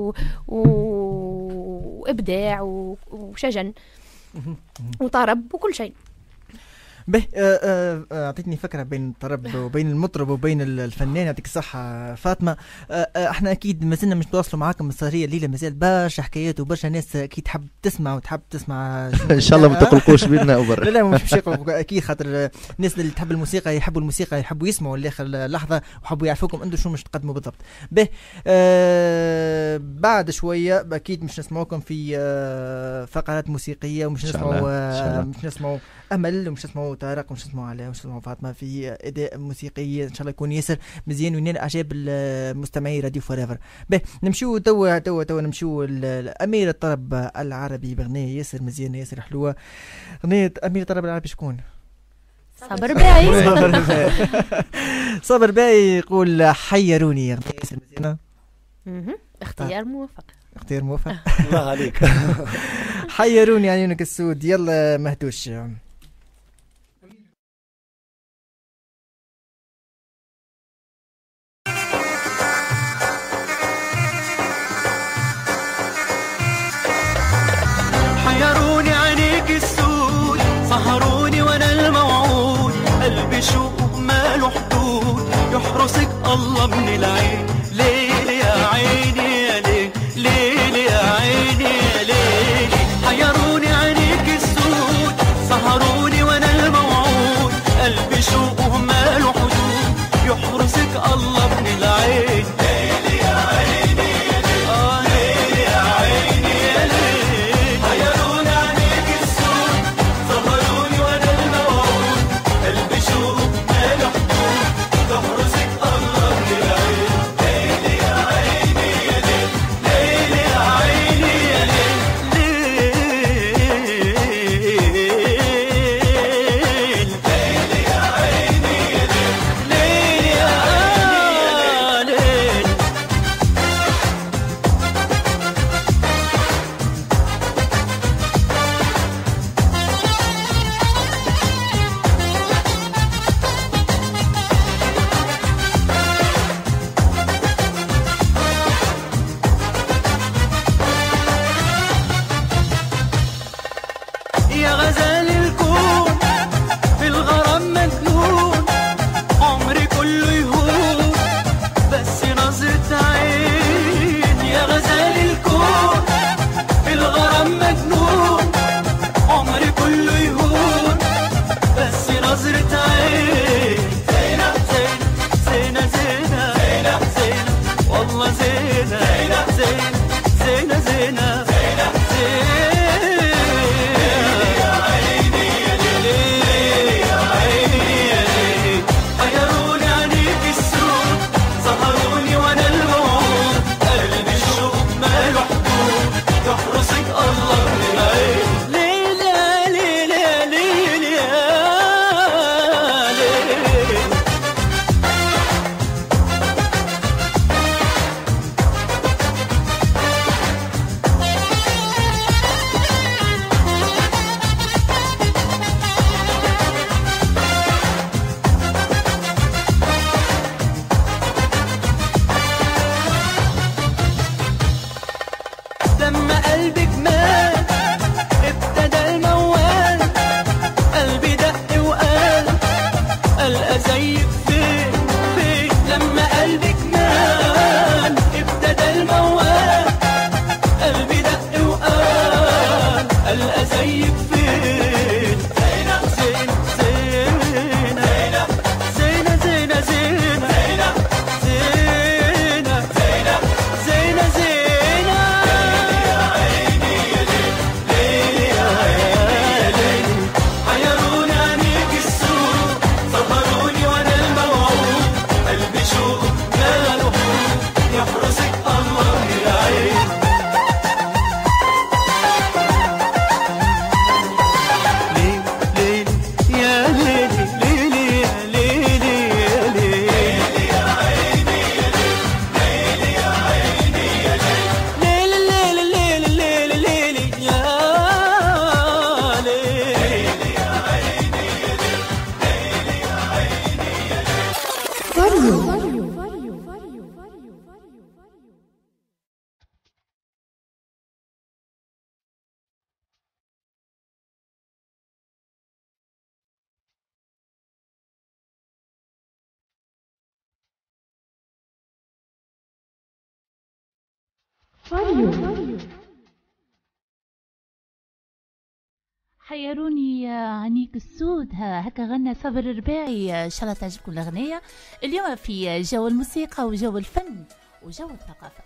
وابداع وشجن وطرب وكل شيء. به اعطيتني فكره بين الطرب وبين المطرب وبين الفنان. يعطيك الصحه فاطمه. احنا اكيد ما زلنا مش نتواصلوا معاكم السهريه الليله، مازال برشا حكايات وبرشا ناس اكيد تحب تسمع وتحب تسمع. ان شاء الله ما تقلقوش بينا وبر. لا مش يقلقوا اكيد، خاطر الناس اللي تحب الموسيقى يحبوا الموسيقى، يحبوا يسمعوا لاخر لحظه وحبوا يعرفوكم انتم شو مش تقدموا بالضبط. به بعد شويه اكيد مش نسمعوكم في فقرات موسيقيه، ومش نسمعوا امل، ومش نسمعوا طارق، ومش نسمعوا علاء، ومش نسمعوا فاطمه في اداء موسيقي ان شاء الله يكون ياسر مزيان وينال اعجاب المستمعي راديو فوريفر. به نمشيو توا نمشيو لامير الطرب العربي باغنيه ياسر مزيانه ياسر حلوه. اغنيه امير الطرب العربي شكون؟ صابر باي. صابر باي يقول حيروني. اغنيه ياسر مزيانه. اختيار موفق. اختيار موفق. الله عليك. حيروني عيونك السود. يلا مهدوش. حيروني عينيك السود، سهروني وانا الموعود، قلبي شوق ماله حدود، يحرسك الله من العين. ليل يا عيني يا ليل، ليل يا عيني يا ليل. حيروني عينيك السود، سهروني وانا الموعود، قلبي شوق ماله حدود، يحرسك الله من العين. ليل يا عيني يا ليل، ليل يا عيني يا ليل. حيروني عينيك السود، سهروني وانا الموعود، قلبي شوق ماله حدود، يحرسك الله من العين. ليل يا عيني يا ليل، ليل يا عيني يا ليل. ليل يا عيني يا ليل، ليل يا عيني يا ليل. يا غزال الكون في الغرام مجنون، عمري كله يهون بس نظرة عين. يا غزال الكون في الغرام مجنون، عمري كله يهون بس نظرة عين. زينة زينة زينة زينة زينة والله زينة زينة زينة زينة زينة زينة. حيروني عينيك السود، سهروني وانا الموعود، قلبي شوق ماله حدود، يحرسك الله من العين. ليل يا ليل يا ليل يا ليل. لما قلبك مات ابتدى الموال، قلبي دق وقال ألقى زيك فين فين. لما قلبك مات ابتدى الموال، قلبي دق وقال ألقى زيك فين. زينة زينة زينة زينة زينة زينة زينة زينة زينة زينة. حيروني عنيك السود هكا غنى صبر الرباعي. ان شاء الله تعجبكم الاغنيه. اليوم في جو الموسيقى وجو الفن وجو الثقافه.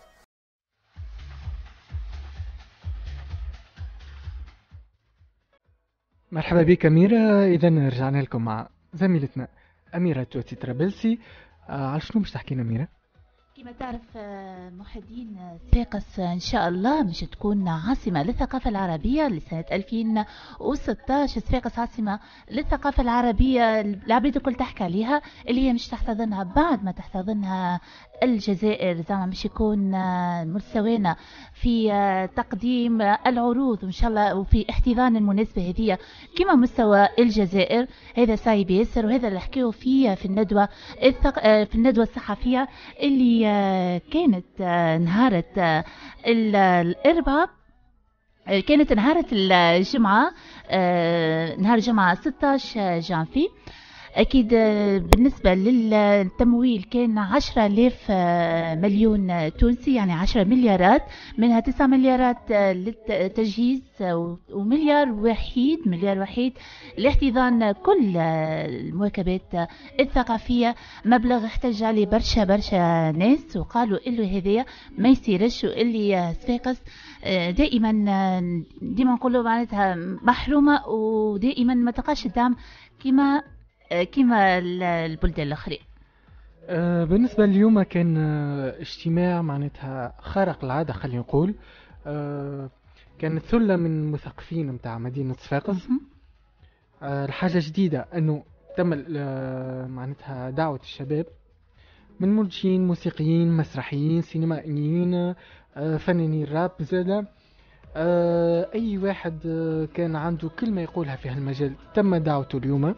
مرحبا بك أميرة. إذا رجعنا لكم مع زميلتنا أميرة توتي ترابلسي. على شنو باش تحكينا أميرة؟ كما تعرف محدين صفاقس ان شاء الله مش تكون عاصمه للثقافه العربيه لسنه 2016. صفاقس عاصمه للثقافه العربيه العباد الكل تحكي عليها، اللي هي مش تحتضنها بعد ما تحتضنها الجزائر. زعما مش يكون مستوانا في تقديم العروض وان شاء الله وفي احتضان المناسبه هذه كما مستوى الجزائر. هذا صعيب ياسر، وهذا اللي حكيو فيه في الندوه الصحفيه اللي كانت نهارة الأربعاء، كانت نهارة الجمعة، نهار الجمعة 16 جانفي. أكيد بالنسبة للتمويل كان 10,000 مليون تونسي، يعني 10 مليارات، منها 9 مليارات للتجهيز ومليار وحيد لاحتضان كل المواكبات الثقافية. مبلغ احتج عليه برشا ناس وقالوا إلو هذايا ما يصيرش، واللي صفاقس دائما نقولوا معناتها محرومة ودائما ما تلقاش الدعم كما البلدان الأخرى. بالنسبة اليوم كان اجتماع معناتها خارق العادة، خلينا نقول. كانت ثلة من مثقفين متاع مدينة صفاقس. الحاجة جديدة أنه تم معناتها دعوة الشباب من منشئين، موسيقيين، مسرحيين، سينمائيين، فنانين راب زادة، أي واحد كان عنده كلمة يقولها في هالمجال تم دعوته اليوم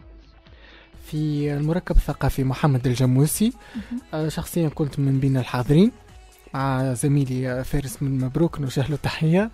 في المركب الثقافي محمد الجموسي. شخصيا كنت من بين الحاضرين مع زميلي فارس من مبروك، نوجه له تحية.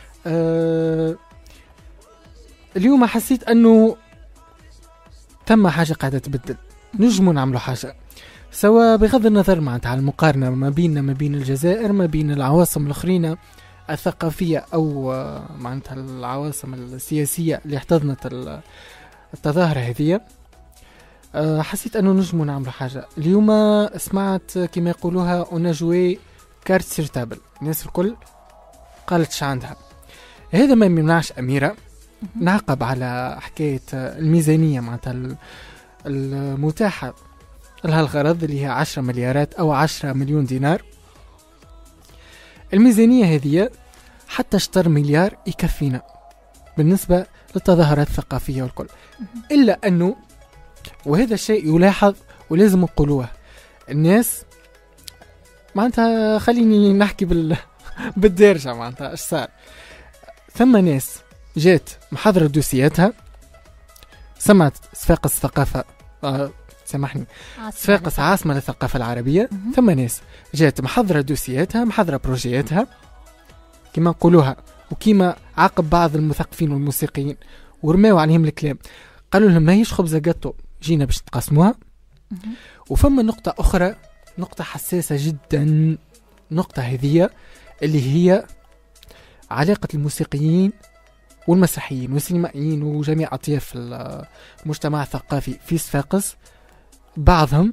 اليوم حسيت أنه تم حاجة قاعدة تبدل، نجموا نعملوا حاجة سواء بغض النظر معناتها على المقارنة ما بين الجزائر ما بين العواصم الأخرين الثقافية أو معناتها العواصم السياسية اللي احتضنت التظاهرة هذه. حسيت أنه نجموا نعملوا حاجة. اليوم سمعت كما يقولوها أون جوي كارت سيرتابل، الناس الكل قالت ش عندها. هذا ما يمنعش أميرة نعقب على حكاية الميزانية معناتها المتاحة لها الغرض اللي هي 10 مليارات أو 10 مليون دينار. الميزانية هذه حتى اشتر مليار يكفينا بالنسبة للتظاهرات الثقافية والكل، إلا أنه وهذا الشيء يلاحظ ولازم نقولوه الناس معناتها، خليني نحكي بالدارجة معناتها ايش صار. ثم ناس جات محضرة دوسياتها، سمعت صفاقس ثقافة سامحني صفاقس عاصمة للثقافة العربية. ثم ناس جات محضرة دوسياتها، محضرة بروجياتها كما نقولوها، وكما عاقب بعض المثقفين والموسيقيين ورماوا عليهم الكلام، قالوا لهم ما هيش خبزة قطو جينا باش نتقاسموها. وفما نقطة أخرى، نقطة حساسة جدا، نقطة هذه اللي هي علاقة الموسيقيين والمسرحيين والسينمائيين وجميع أطياف المجتمع الثقافي في صفاقس بعضهم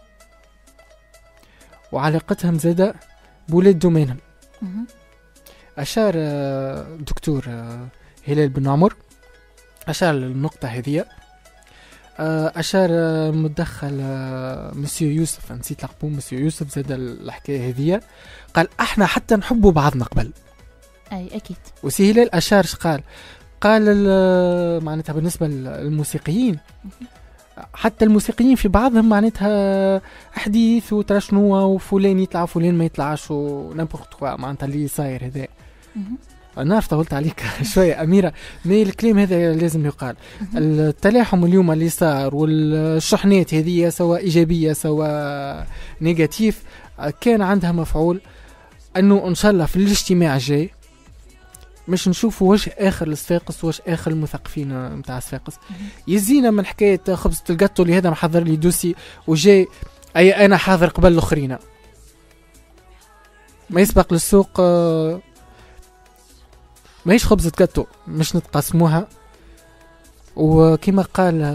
وعلاقتهم زادة بولاد دومينهم. أشار دكتور هلال بن عمر أشار للنقطة هذه، أشار مدخل مسيو يوسف، نسيت لقبه مسيو يوسف، زاد الحكاية هذه قال احنا حتى نحبوا بعضنا قبل. أي أكيد. وسي هلال أشار قال معناتها بالنسبة للموسيقيين، حتى الموسيقيين في بعضهم معناتها حديث وترى شنو وفلان يطلع وفلان ما يطلعش ونبغت كوا معناتها اللي صاير هذا. أنا طولت عليك شوية أميرة، ما الكلام هذا لازم يقال. التلاحم اليوم اللي صار والشحنات هذه سواء إيجابية سواء نيجاتيف كان عندها مفعول، أنه إن شاء الله في الاجتماع الجاي مش نشوفوا وجه آخر لصفاقس، وجه آخر المثقفين متاع صفاقس. يزينا من حكاية خبزة القطو اللي هذا محضر لي دوسي وجاي أي أنا حاضر قبل الآخرين. ما يسبق للسوق ماهيش خبزة جاتو مش نتقسموها. وكما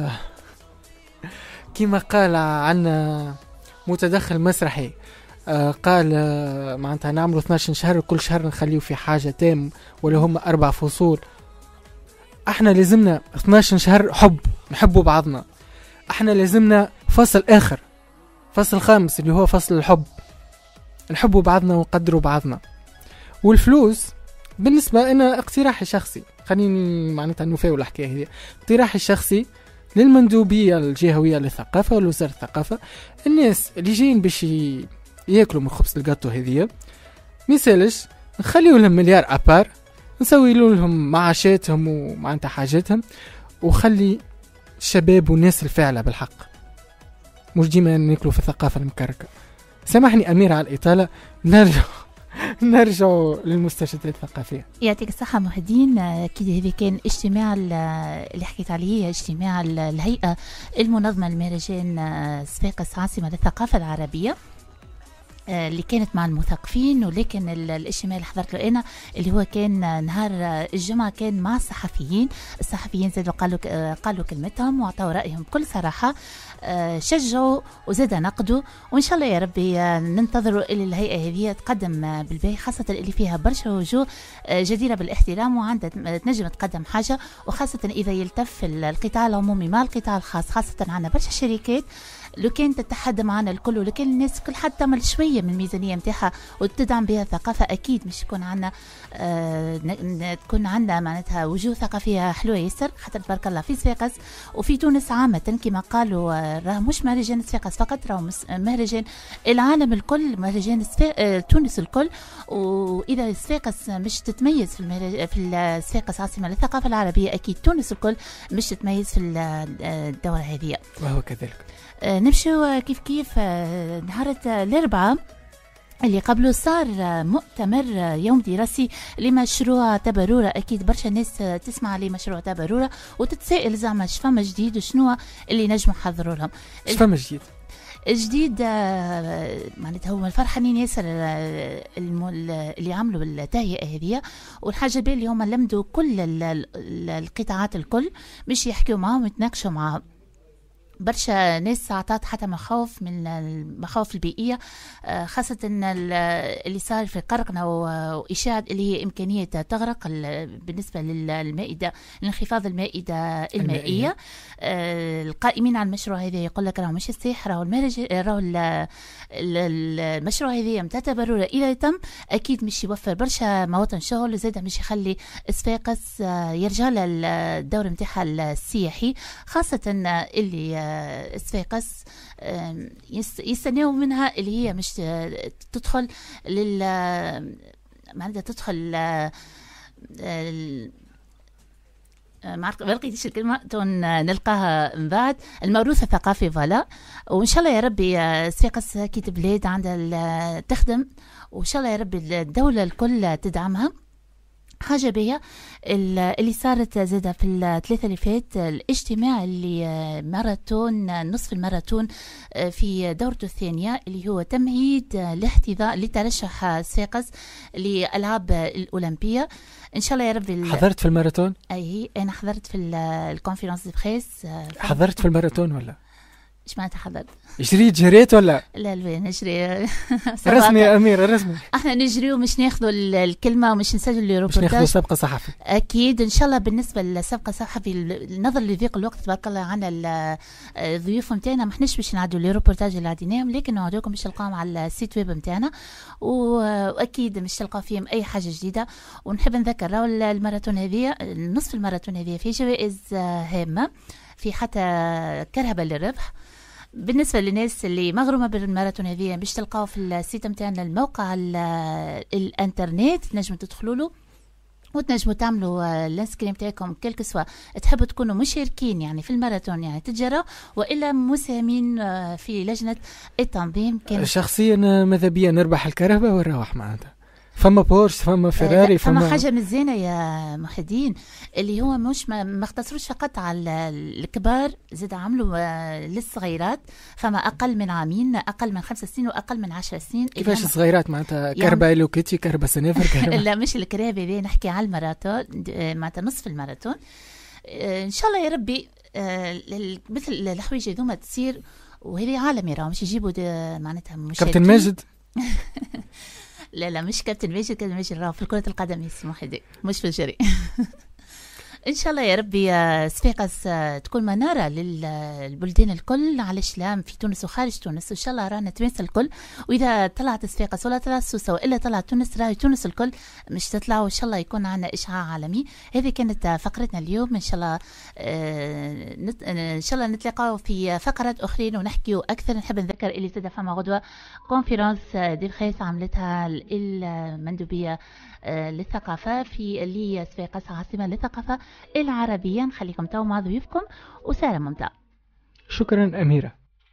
قال عنا متدخل مسرحي قال معناتها نعملوا 12 شهر كل شهر نخليه في حاجة تام ولا هم 4 فصول. احنا لازمنا 12 شهر حب نحبوا بعضنا. احنا لازمنا فصل آخر، فصل خامس اللي هو فصل الحب، نحبوا بعضنا ونقدروا بعضنا. والفلوس بالنسبة أنا اقتراحي شخصي، خليني معناتها نفاول الحكاية هذه، اقتراحي الشخصي للمندوبية الجهوية للثقافة والوزارة الثقافة، الناس اللي جايين باش ياكلوا من خبز الجاتو هذه ميسالش نخليوا لهم مليار أبار، نسوي لهم معاشاتهم ومعناتها حاجاتهم، وخلي الشباب والناس الفاعلة بالحق مش ديما ناكلوا في الثقافة المكركة. سامحني أمير على الإطالة، نرجع للمستشفيات الثقافية. يعطيك الصحة مهدين. أكيد هذا كان اجتماع اللي حكيت عليه، اجتماع الهيئة المنظمة لمهرجان صفاقس عاصمة للثقافة العربية اللي كانت مع المثقفين. ولكن الاجتماع اللي حضرت له أنا اللي هو كان نهار الجمعة كان مع الصحفيين زادوا قالوا كلمتهم وعطوا رأيهم بكل صراحة، شجعوا وزاد نقدوا. وإن شاء الله يا ربي ننتظروا إلى الهيئة هذه تقدم بالباهي، خاصة اللي فيها برشا وجوه جديرة بالاحترام وعندها تنجم تقدم حاجة، وخاصة إذا يلتف القطاع العمومي مع القطاع الخاص. خاصة عندنا برشا شركات لو كان تتحدى معنا الكل، ولو كان الناس كل حد تعمل شويه من الميزانيه نتاعها وتدعم بها الثقافه، اكيد مش يكون عندنا تكون عندنا معناتها وجوه ثقافيه حلوه ياسر. خاطر تبارك الله في صفاقس وفي تونس عامه كما قالوا راه مش مهرجان صفاقس فقط، راه مهرجان العالم الكل، مهرجان تونس الكل. واذا صفاقس مش تتميز في صفاقس عاصمه للثقافه العربيه، اكيد تونس الكل مش تتميز في الدوره هذه. وهو كذلك. نمشوا كيف نهار الأربعاء اللي قبله صار مؤتمر يوم دراسي لمشروع تبرورة. أكيد برشا ناس تسمع لمشروع تبرورة وتتسائل زعما شفما جديد وشنو اللي نجموا حضروا لهم. شفما جديد معناتها هو الفرحانين ياسر اللي عملوا التهيئة هذه. والحاجة بيه اللي هم لمدوا كل القطاعات الكل باش يحكيوا معهم ويتناقشوا معهم. برشا ناس عطات حتى مخاوف من المخاوف البيئية، خاصة اللي صار في قرقنا وإشاعة اللي هي إمكانية تغرق بالنسبة للمائدة، لانخفاض المائدة المائية. القائمين على المشروع هذا يقول لك راهو مش السيح، راهو المشروع هذا متى تبرر إذا تم أكيد مش يوفر برشا مواطن شغل، وزاده مش يخلي صفاقس يرجع لها الدور متاعها السياحي، خاصة اللي صفاقس يستناو منها اللي هي مش تدخل معناتها تدخل ما لقيتش الكلمة نلقاها من بعد الموروث الثقافي فوالا. وإن شاء الله يا ربي صفاقس كي بلاد عندها تخدم، وإن شاء الله يا ربي الدولة الكل تدعمها. حاجة بيا اللي صارت زادة في الثلاثة اللي فات الاجتماع اللي ماراثون نصف الماراثون في دورته الثانية اللي هو تمهيد لاحتضان لترشح صفاقس للألعاب الأولمبية. إن شاء الله يا ربي. حضرت في الماراثون؟ أي أنا حضرت في الكونفرنس دي بريس. حضرت في الماراثون ولا؟ ايش معناتها حضرت؟ جريت ولا؟ لا نجري رسمي يا أمير رسمي. احنا نجري ومش ناخذوا الكلمة ومش نسجلوا روبورتاج، مش ناخذوا سبق صحفي. أكيد إن شاء الله. بالنسبة للسبق الصحفي النظر لضيق الوقت تبارك الله عنا الضيوف نتاعنا ما احناش باش نعدوا لي روبورتاج اللي عديناهم، لكن نعدوكم باش تلقاهم على السيت ويب نتاعنا، وأكيد مش تلقاو فيهم أي حاجة جديدة. ونحب نذكر راهو الماراثون هذه نصف الماراثون هذه في جوائز هامة، في حتى كرهبة للربح. بالنسبة للناس اللي مغرومة بالماراثون هذه باش تلقاو في السيت متاعنا الموقع الانترنت، تنجموا تدخلوا له وتنجموا تعملوا الانسكريم تاعكم كلك سوا تحبوا تكونوا مشاركين يعني في الماراثون يعني تتجروا، والا مساهمين في لجنة التنظيم. شخصيا ماذا بيا نربح الكرهبة ونروح معناتها فما بورش، فما فيراري، فما حاجه مزيانه يا محدين اللي هو مش ما اختصروش فقط على الكبار، زاد عملوا للصغيرات، فما اقل من عامين، اقل من 5 سنين واقل من 10 سنين. كيفاش صغيرات معناتها كربا لوكيتي كربا سنافر لا مش الكرابه، نحكي على الماراثون معناتها نصف الماراثون. ان شاء الله يا ربي مثل الحوايج هذوما تصير، وهذه عالمي راه مش يجيبوا معناتها مشاركين. كابتن ماجد لا مش كابتن ماجد، كابتن ماجد راه في كرة القدم يسمو حدي مش في الجري. ان شاء الله يا ربي صفاقس تكون مناره للبلدان الكل، علاش لا في تونس وخارج تونس. ان شاء الله رانا نتماسى الكل، واذا طلعت صفاقس ولا طلعت سوسه والا طلعت تونس، راهي تونس الكل مش تطلع، وان شاء الله يكون عندنا اشعاع عالمي. هذه كانت فقرتنا اليوم، ان شاء الله ان شاء الله نتلاقاو في فقرات اخرين ونحكيو اكثر. نحب نذكر اللي زاد فما غدوه كونفرنس دي خيس عملتها المندوبيه للثقافه في اللي صفاقس عاصمه للثقافه العربية. نخليكم تو مع ضيوفكم وسهرة ممتعة. شكرا أميرة.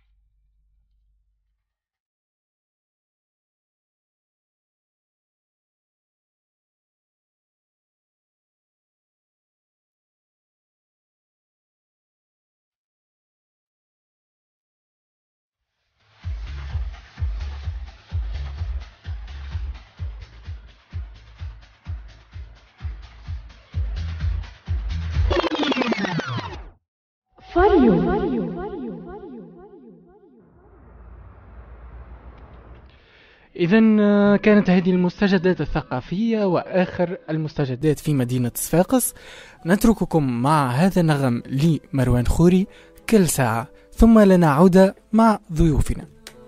إذن كانت هذه المستجدات الثقافية وآخر المستجدات في مدينة صفاقس. نترككم مع هذا النغم لمروان خوري كل ساعة، ثم لنعود مع ضيوفنا.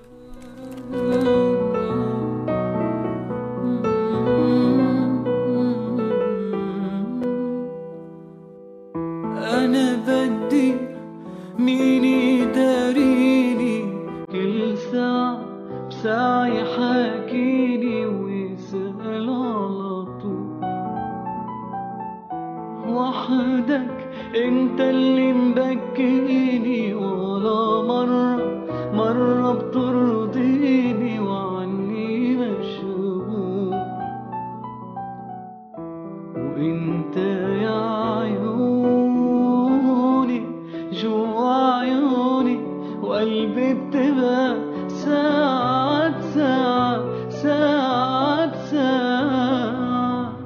أنا بدي ميني داريني كل ساعة بساعة يحاكيني ويسأل على طول، وحدك انت اللي مبكيني، ولا مرة بترضيني وعني مشغول، وانت يا عيوني جوا عيوني وقلبي بتبقى ساعات ساعات ساعات ساعات.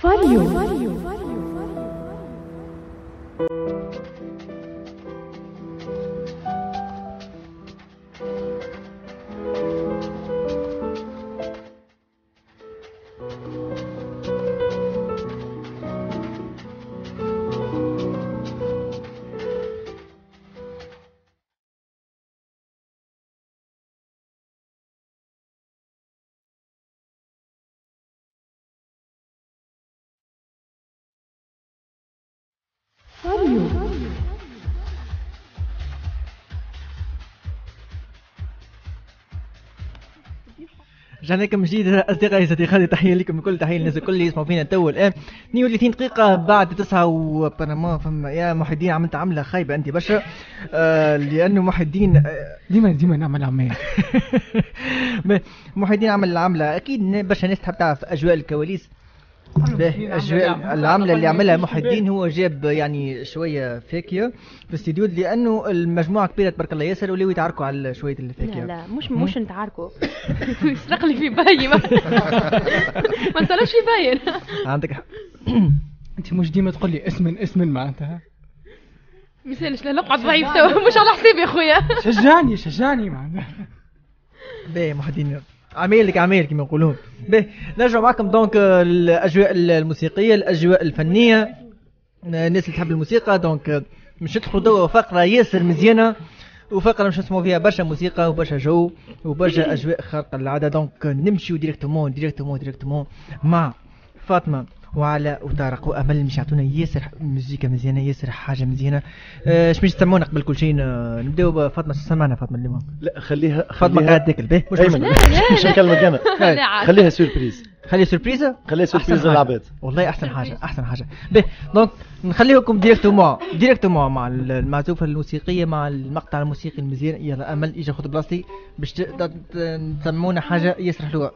رجعنا لكم جديد اصدقائي صديقاتي، تحيه لكم بكل تحيه للناس الكل اللي يسمعوا فينا تو الان 32 دقيقه بعد 9 وبنما. فما يا محي الدين عملت عمله خايبه انت برشا لانه محي الدين ديما نعمل عمال محي الدين عمل العمله اكيد برشا ناس تحب تعرف اجواء الكواليس. أجواء العملة اللي عملها محي الدين هو جاب يعني شوية فاكهة في الاستديو لأنه المجموعة كبيرة تبارك الله ياسر وليو يتعاركوا على شوية الفاكهة. لا مش نتعاركوا يسرق لي في باي ما انطلعش في باين. عندك حق. انت مش ديما تقول لي اسم معناتها مثالش لا نقعد ضعيف مش على حسابي يا خويا. شجعني معناتها. باهي محي الدين عميل كما يقولون. باهي نرجع معكم دونك الاجواء الموسيقيه، الاجواء الفنيه، الناس اللي تحب الموسيقى. دونك مش ندخلوا دوا فقره ياسر مزيانه وفقره مش نسمعوا فيها برشا موسيقى وبرشا جو وبرشا اجواء خارقه للعاده. دونك نمشيو ديريكتومون مع فاطمه وعلاء وطارق وامل مش يعطونا ياسر موسيقى مزيانه، ياسر حاجه مزيانه. اش باش تسمعونا قبل كل شيء؟ نبداو بفاطمه. سمعنا فاطمه اليوم. لا خليها فاطمه قاعد تاكل باهي مش نكلمك انا. خليها سوربريز للعباد. والله احسن حاجه باهي. دونك نخليكم ديريكتومون مع المعزوفه الموسيقيه، مع المقطع الموسيقي المزيان. يلا امل اجا خذ بلاصتي باش تسمعونا حاجه ياسر حلوه.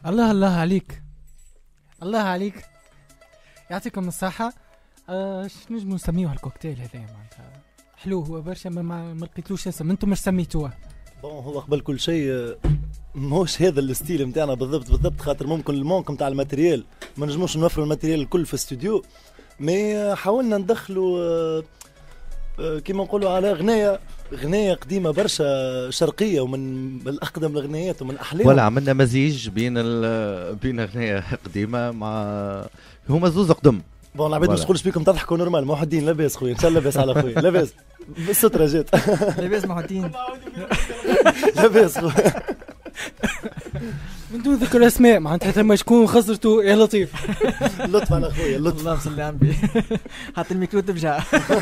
الله عليك، الله عليك، يعطيكم الصحة. نجمو نسميوه الكوكتيل هذا معناتها حلو هو برشا، ما لقيتلوش اسم، انتم مش سميتوه؟ هو قبل كل شيء مش هذا الستيل نتاعنا بالضبط، خاطر ممكن المونك نتاع الماتريال ما نجموش نوفروا الماتريال الكل في الاستوديو، مي حاولنا ندخلوا كيما نقولوا على غناية قديمة برشا شرقية ومن الأقدم الغنايات ومن أحلام. ولا عملنا مزيج بين غناية قديمة مع هما زوز قدم. بون العباد مش تقولش بيكم تضحكوا نورمال، محدين لاباس خويا، ان شاء الله لاباس على خويا، لاباس بالسترة جات لاباس محدين لاباس خويا من دون ذكر اسماء معناتها ثم شكون خسرته يا لطيف. اللطف على خويا، اللطف. الله صل على النبي. حط الميكرو تبجع.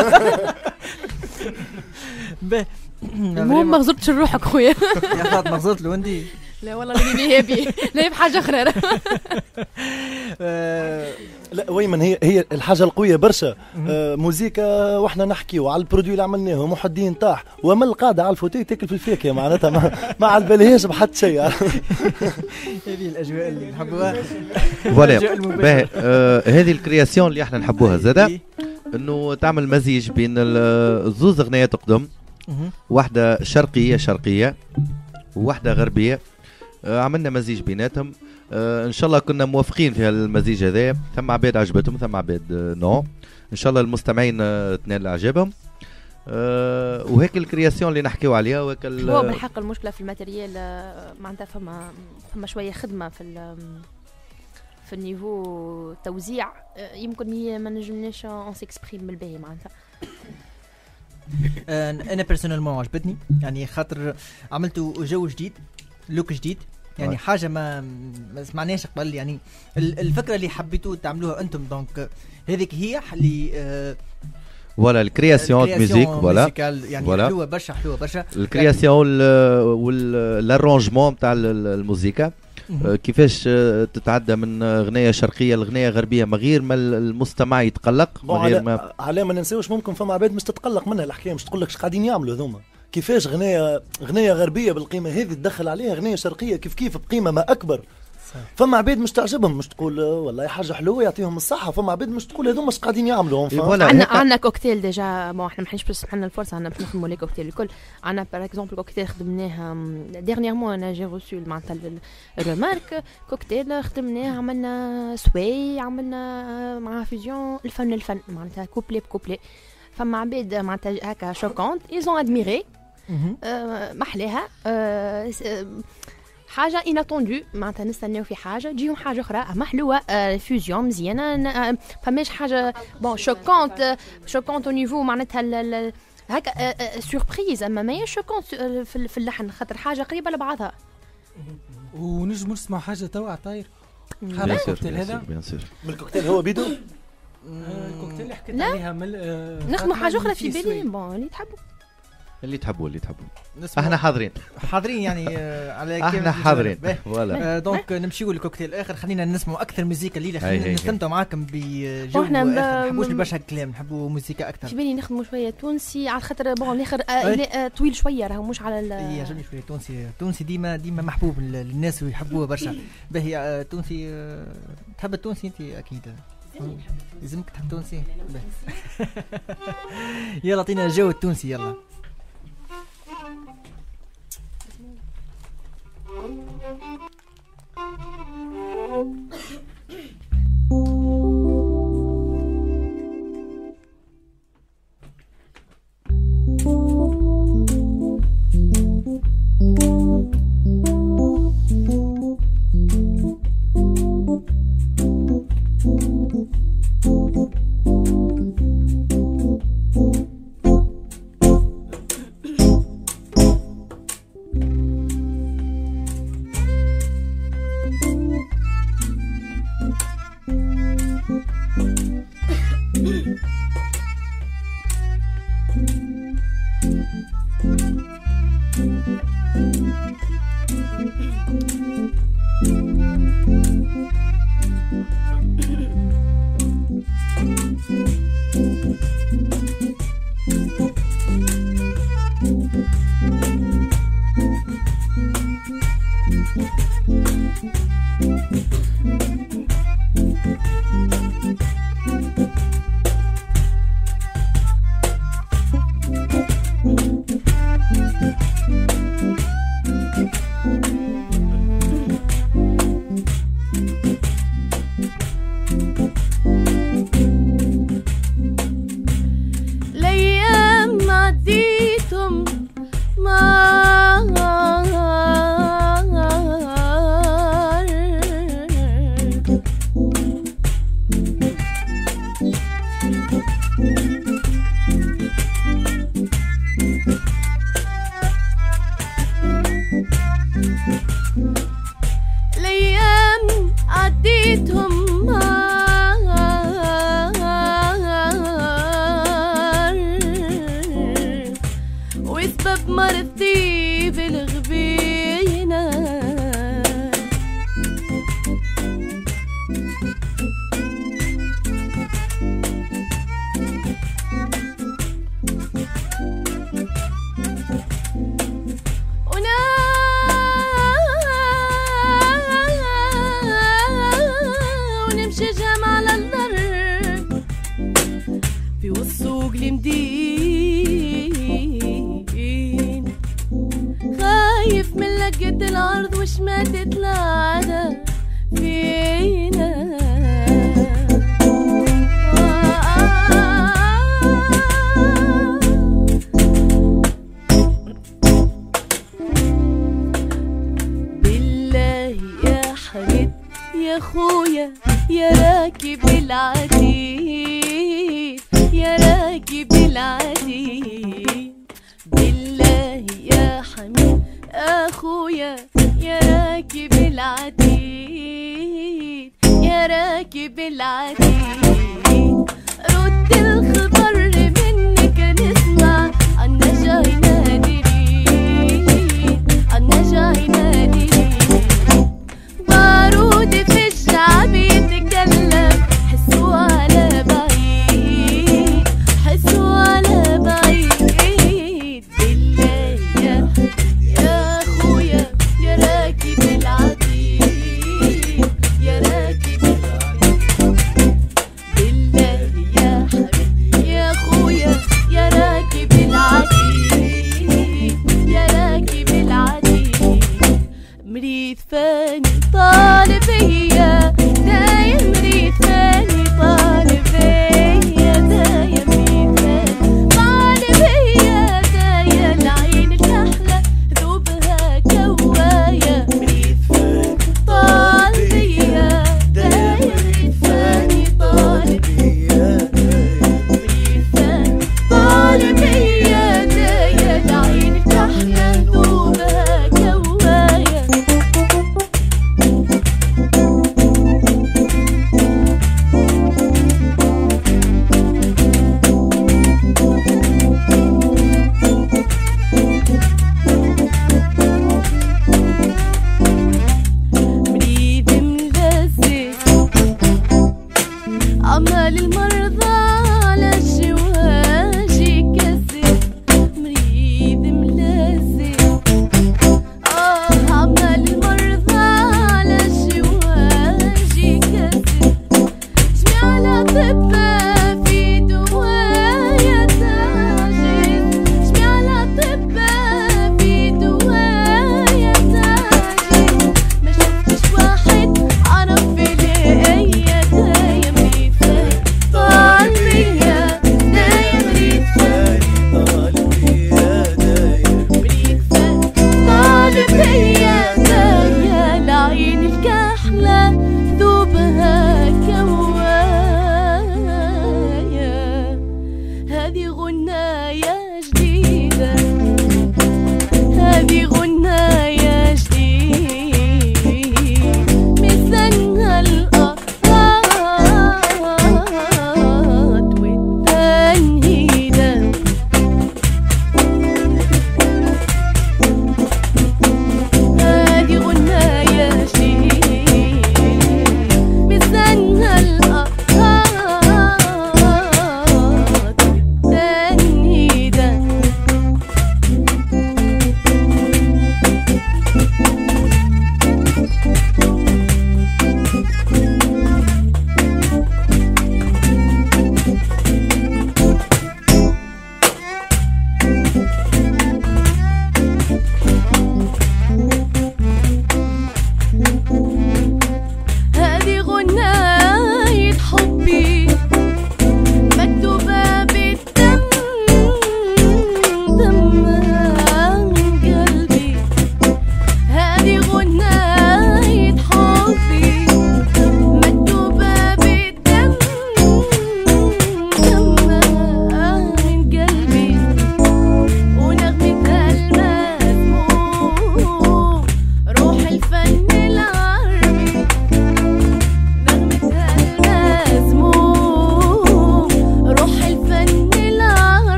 المهم ما غزرتش روحك خويا. يا فاطمه غزرت له انت؟ لا والله اللي يبي لا بحاجه اخرى. لا ويمن هي الحاجه القويه برشا. موزيكا واحنا نحكيو على البرودوي اللي عملناه محدين طاح وما القاعده على الفوتيه تاكل في الفاكهه معناتها ما على بالهاش بحد شيء. هذه الاجواء اللي نحبوها. فوالا هذه الكرياسيون اللي احنا نحبوها زاده، انه تعمل مزيج بين الزوز اغنيات قدم، واحده شرقيه وواحده غربيه، عملنا مزيج بيناتهم. ان شاء الله كنا موافقين في المزيج هذا، ثم عباد عجبتهم ثم عباد نو، ان شاء الله المستمعين تنال اعجابهم. وهيك الكرياسيون اللي نحكيو عليها وهيك هو بالحق المشكله في الماتيريال معناتها فما شويه خدمه في النيفو توزيع، يمكن هي ما نجمناش اون سيكسبريم بالباهي معناتها. انا بيرسونيلمون عجبتني يعني، خاطر عملتوا جو جديد، لوك جديد يعني، حاجه ما سمعناش قبل يعني. الفكره اللي حبيتوا تعملوها انتم دونك هذيك هي اللي ولا الكرياسيون ميوزيك ولا يعني حلوه برشا، حلوه برشا الكرياسيون والارانجمون نتاع الموسيقى. كيفاش تتعدى من غنية شرقية لغنية غربية من غير ما المستمع يتقلق، من غير ما على ما ننساوش ممكن فما عباد مش تتقلق منها الحكاية، مش تقول لك اش قاعدين يعملوا هذوما، كيفاش غنية غربية بالقيمة هذه تدخل عليها غنية شرقية كيف بقيمة ما أكبر. فما عباد مش تعجبهم، مش تقول والله حاجه حلوه يعطيهم الصحه، فما عباد مش تقول هذوما اش قاعدين يعملوا. عندنا كوكتيل ديجا، ما احنا ماحناش بس عندنا الفرصه عندنا باش نخدموا لي كوكتيل الكل. عندنا باغ اكزومبل كوكتيل خدمناها ديرنييرمون، انا جي روسو معناتها الريمارك كوكتيل خدمناه، عملنا سوي، عملنا مع فيزيون الفن معناتها كوبلي بكوبلي. فما عباد معناتها هكا شوكونت ايزون ادميري محلاها حاجه اناتوندو معناتها نستناو في حاجه تجيهم حاجه اخرى محلوه فيوزيون مزيانه، فماش حاجه بون شوكونت او نيفو معناتها هكا سوربريز، اما ما هي شوكونت في اللحن خاطر حاجه قريبه لبعضها. ونجم نسمع حاجه توا عطاير الكوكتيل هذا من الكوكتيل هو بيدو الكوكتيل اللي حكيت عليها نخدموا حاجه اخرى في بالي بون اللي تحبوا اللي تحبوا احنا حاضرين يعني على احنا حاضرين ولا دونك نمشيو للكوكتيل الاخر. خلينا نسمعوا اكثر موسيقى الليله، خلينا نستمتعوا معاكم بجو اخر، ما نحبوش برشا الكلام، نحبوا موسيقى اكثر. في بالي نخدموا شويه تونسي على خاطر بون الاخر طويل شويه راهو مش على يعجبني شويه تونسي ديما محبوب للناس ويحبوه برشا. باهي تونسي تحب التونسي انت اكيد لازمك تحب تونسي. يلا اعطينا الجو التونسي يلا.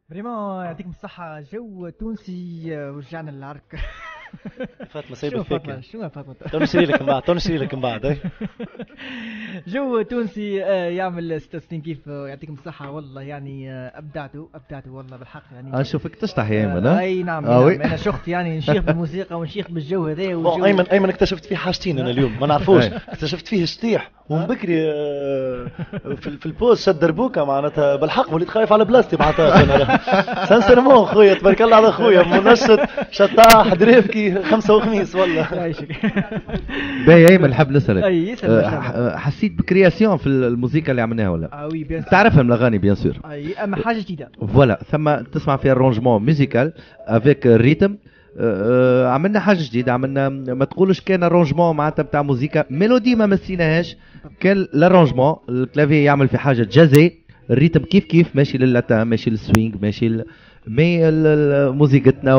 فريمون يعطيكم الصحة. جو تونسي ورجعنا للعرك. فاطمة سايبة فيك. شنو فاطمة؟ تونسي لك من بعد. جو تونسي يعمل 66 كيف. يعطيكم الصحة والله يعني أبدعتوا والله بالحق يعني. أشوفك تشطح يا أيمن. أي نعم أنا شخت يعني نشيخ بالموسيقى ونشيخ بالجو هذا. أيمن اكتشفت فيه حاجتين أنا اليوم ما نعرفوش. اكتشفت فيه شطيح ومن بكري في البوز شد دربوكة معناتها بالحق وليت خايف على بلاستي معناتها. سانسيرمون خويا تبارك الله على خويا منشط شطاح دريفكي 5 وخميس والله. باهي ايمن نحب نسألك. حسيت بكرياسيون في الموسيقى اللي عملناها ولا؟ وي بيان سور. تعرفها من الاغاني بيان سور. اي اما حاجه جديده. فوالا ثم تسمع فيها الرونجمون ميوزيكال افيك الريتم. عملنا حاجه جديده. عملنا ما تقولش كان الرونجمون معناتها بتاع موسيقى ميلودي ما مسيناهاش. كان الرونجمون الكلافي يعمل في حاجه جازي. الريتم كيف ماشي لللاتا ماشي للسوينغ ماشي مي موسيقتنا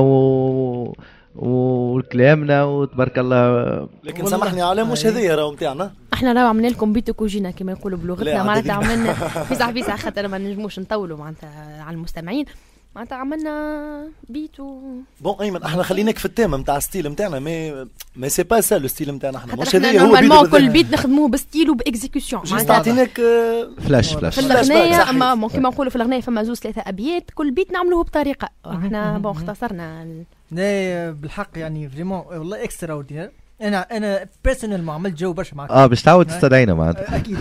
وكلامنا وتبارك الله. لكن سامحني على مش هذيا راهو نتاعنا. احنا راهو عملنا لكم بيتو كوجينا كما يقولوا بلغتنا معناتها عملنا بيسع خاطر ما نجموش نطولوا معناتها على المستمعين معناتها عملنا بيتو. بون ايمن احنا خليناك في التيم نتاع الستيل نتاعنا ما سي با سا لو ستيل نتاعنا احنا مش هذيا هو بيتو كل بيت نخدموه بستيل وباكزيكسيون معناتها عطيناك فلاش في الاغنيه. اما كما نقولوا في الاغنيه فما 2-3 ابيات كل بيت نعملوه بطريقه. احنا بون اختصرنا لا بالحق يعني فريمون والله اكسترا اوردينير. انا بيرسونال ما عملت جو برشا معك. باش تعاود تستدعينا معناتها. اكيد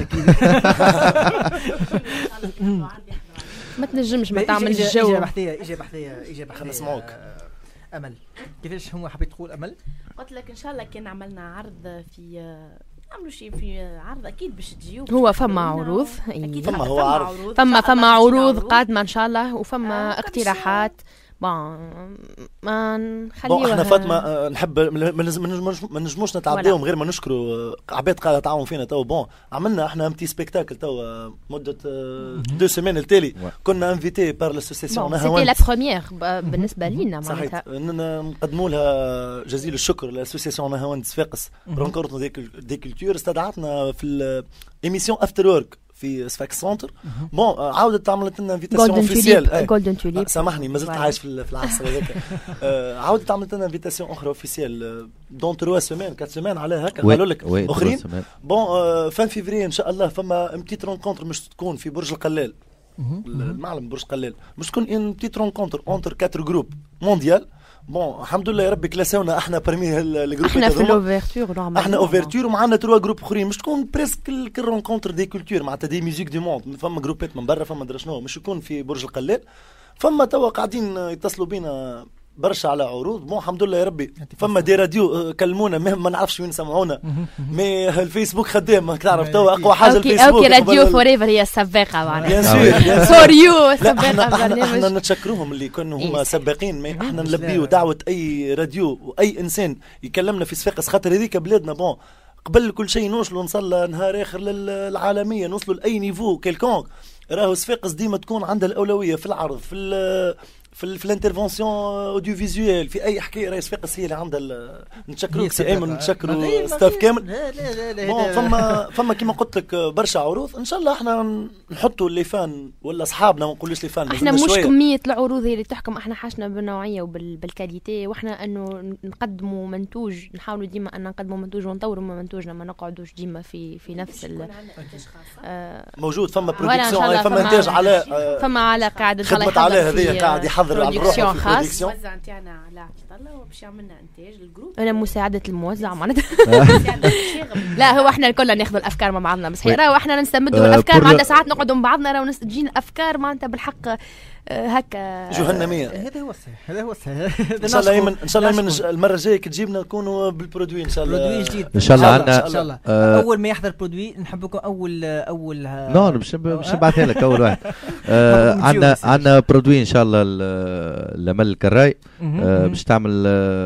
ما تنجمش ما تعمل الجو. اجابه بحثيه خلينا نسمعوك. امل كيفاش هو حبيت تقول امل؟ قلت لك ان شاء الله كان عملنا عرض في نعملوا شيء في عرض اكيد باش تجيو. هو فما عروض اكيد فما هو عرض فما عروض قادمه ان شاء الله وفما اقتراحات. ما نخليوها. احنا فاطمه نحب ما نجموش نتعداو غير ما نشكروا عباد قاعده تعاون فينا تو. بون عملنا احنا امتي سبيكتاكل تو مده 2 سيمين التالي كنا انفيتي بار لاسوسيسيون سيتي لا بروميير بالنسبه لينا معناتها. نقدموا لها جزيل الشكر لاسوسيسيون نهاوند صفاقس رونكورت دي كولتور استدعتنا في الاميسيون افتر ورك في سفاكس سنتر. بون عاودت عملت لنا انفيتاسيون اوفيسيال. جولدن توليب سامحني مازلت عايش في العصر هذاك. عاودت عملت لنا انفيتاسيون اخرى اوفيسيال دون 3 سيمين 4 سيمين على هكا قالوا لك اخرين. بون فان فيفري ان شاء الله فما بتيت رونكونتر مش تكون في برج القلال. المعلم برج القلال مش تكون ان بتيت رونكونتر اونتر 4 جروب مونديال. بون الحمد لله يا ربي كلاسونا احنا برمي الجروب. احنا في الاوفرتور احنا اوفرتور ومعنا 3 جروب اخرين مش تكون بريسك الرونكونتر دي كولتور معناتها دي ميوزيك دو موند. فما جروبات من برا فما درا شنو مش يكون في برج القلال. فما توا قاعدين يتصلوا بينا برشا على عروض. بون الحمد لله يا ربي. فما دي راديو كلمونا ما نعرفش وين سمعونا مي الفيسبوك خدام تعرف توا اقوى حاجه الفيسبوك. اوكي راديو فوريفر هي السباقه معناتها. بيان سور فور يو احنا نتشكروهم اللي كانوا هما سباقين. مي احنا نلبيو دعوه اي راديو واي انسان يكلمنا في صفاقس خاطر هذيك بلادنا. بون قبل كل شيء نوصلوا نصل نهار اخر للعالميه نوصلوا لاي نيفو كيلكونك. راهو صفاقس ديما تكون عندها الاولويه في العرض في الانترفونسيون اوديو فيزوال في اي حكايه. راهي صفاقس هي اللي عندها. نتشكروك سي ايمن نتشكروا ستاف كامل. لا فما كيما قلت لك برشا عروض ان شاء الله. احنا نحطوا اللي فان ولا اصحابنا ما نقولوش اللي فان. احنا مش كميه العروض هي اللي تحكم. احنا حاجنا بالنوعيه وبالكاليتي واحنا انه نقدموا منتوج. نحاولوا ديما ان نقدموا منتوج ونطوروا من منتوجنا ما نقعدوش ديما في نفس موجود. فما برودكسيون فما انتاج على فما على قاعد خدمت على هذه قاعد يحضر على الروح في البرودكسيون نتاعنا على الله وباش يعملنا انتاج الجروب. انا مساعده الموزع معناتها. لا هو احنا الكل ناخذ الافكار مع بعضنا بس راهو احنا نستمدوا الافكار معناتها ساعات نقعدوا مع بعضنا راهو تجينا افكار معناتها بالحق هكا جهنميه. هذا هو الصحيح. ان شاء الله ان شاء الله المره الجايه كي تجيبنا نكونوا بالبرودوي ان شاء الله. برودوي جديد ان شاء الله عندنا ان شاء الله. اول ما يحضر برودوي نحبكم اول نو باش نبعثها لك اول واحد. عندنا برودوي ان شاء الله لمل الكراي باش تعمل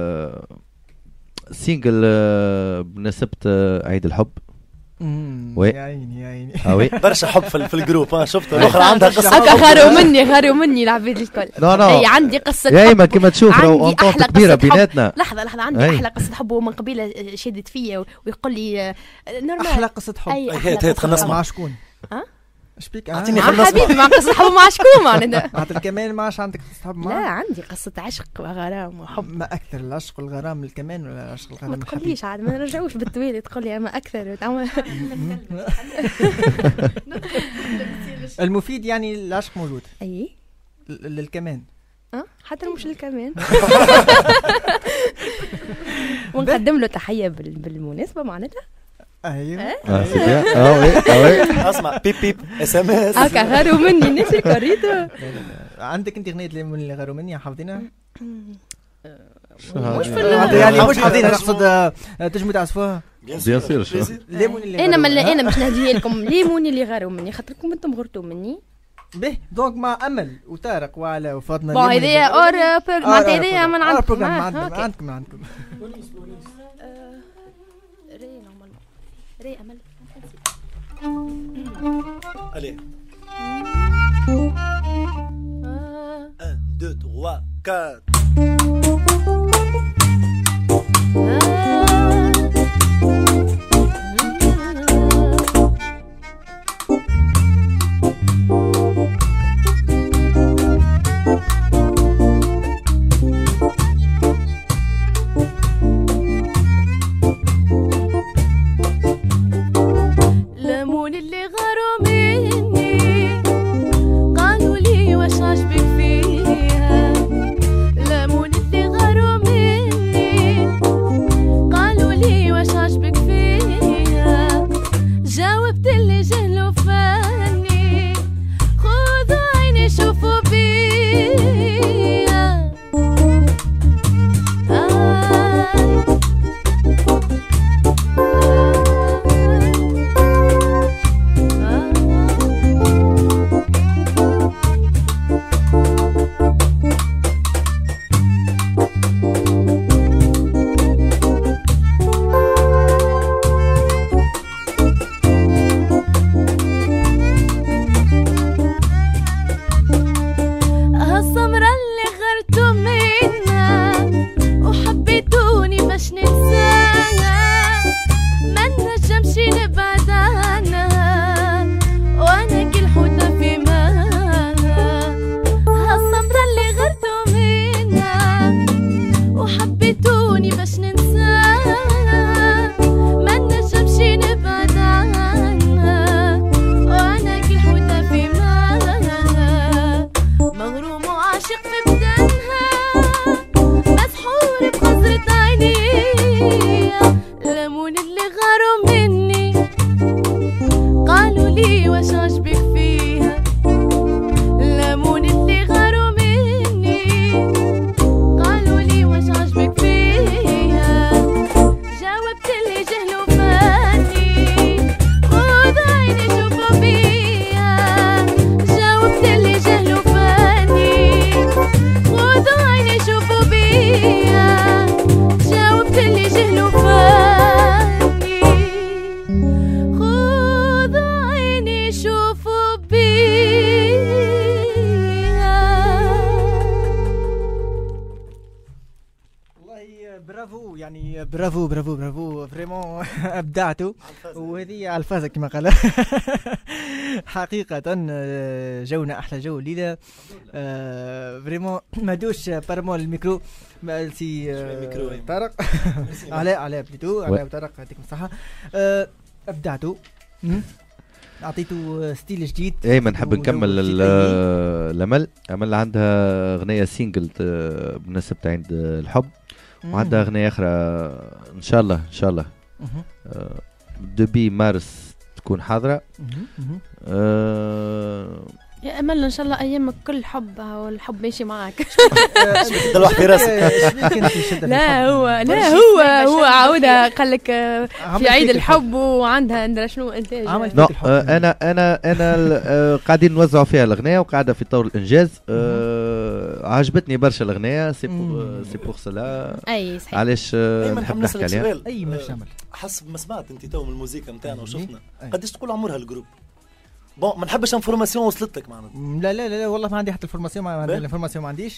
سينجل بمناسبه عيد الحب. يا عيني برشا حب في الجروب. شفت الاخرى عندها قصه. غاروا مني العباد الكل. اي عندي قصه حب. ايما كما تشوف اونطونت كبيره بيناتنا. لحظه عندي احلى قصه حب ومن قبيله شدت فيا ويقول لي احلى قصه حب. هي خلينا نسمع. مع شكون؟ شبيك اعطيني خلص حبيبي ما قصة حب مع شكون معناتها معناتها الكمان ما عادش عندك قصة حب لا عندي قصة عشق وغرام وحب. ما أكثر العشق والغرام الكمان ولا العشق والغرام ما تقوليش عاد ما نرجعوش بالطويل تقول لي أما أكثر المفيد يعني العشق موجود. أي للكمان حتى مش للكمان. ونقدم له تحية بالمناسبة معناتها. ايوه اسمع بيب بيب اس ام اس هكا غاروا مني الناس الكريته. عندك انت اغنيه اللي غاروا مني حافظينها؟ مش في يعني مش حافظينها نقصد تجموا تعزفوها بيان سير. ليموني اللي انا مش نهديها لكم ليموني اللي غاروا مني خاطركم انتم غرتوا مني. به دونك مع امل وطارق وعلى وفاطمه بون هذيا اور معناتها هذيا من عندكم عندكم ري أمل. Allez. 1, 2, 3, برافو فريمون ابدعتوا وهذه الفازه كما قال. حقيقه جونا احلى جو الليله فريمون ما دوش بارمون الميكرو سي طارق على بليتو على طارق يعطيكم الصحه. ابدعتوا اعطيته ستيل جديد. اي ما نحب نكمل امل عندها اغنيه سينجل بمناسبه عيد الحب وعندها اغنيه اخرى ان شاء الله دبي مارس تكون حاضره. يا امل ان شاء الله ايامك كل حب والحب ماشي معك. دلوح في راسك. لا هو عاوده قال لك في عيد الحب وعندها ندري شنو انتاج. انا قاعدين نوزعوا فيها الاغنيه وقاعده في طور الانجاز. عجبتني برشا الاغنيه سي بور سلا. اي صحيح. علاش نحب نحكي عليها. اي مش عمل حسب ما سمعت انت تو من الموسيقى نتاعنا وشفنا قداش تقول عمرها الجروب. بون ما نحبش انفورماسيون وصلت لك معناتها. لا لا لا والله ما عندي حتى الفورماسيون. ما عندي الانفورماسيون ما عنديش.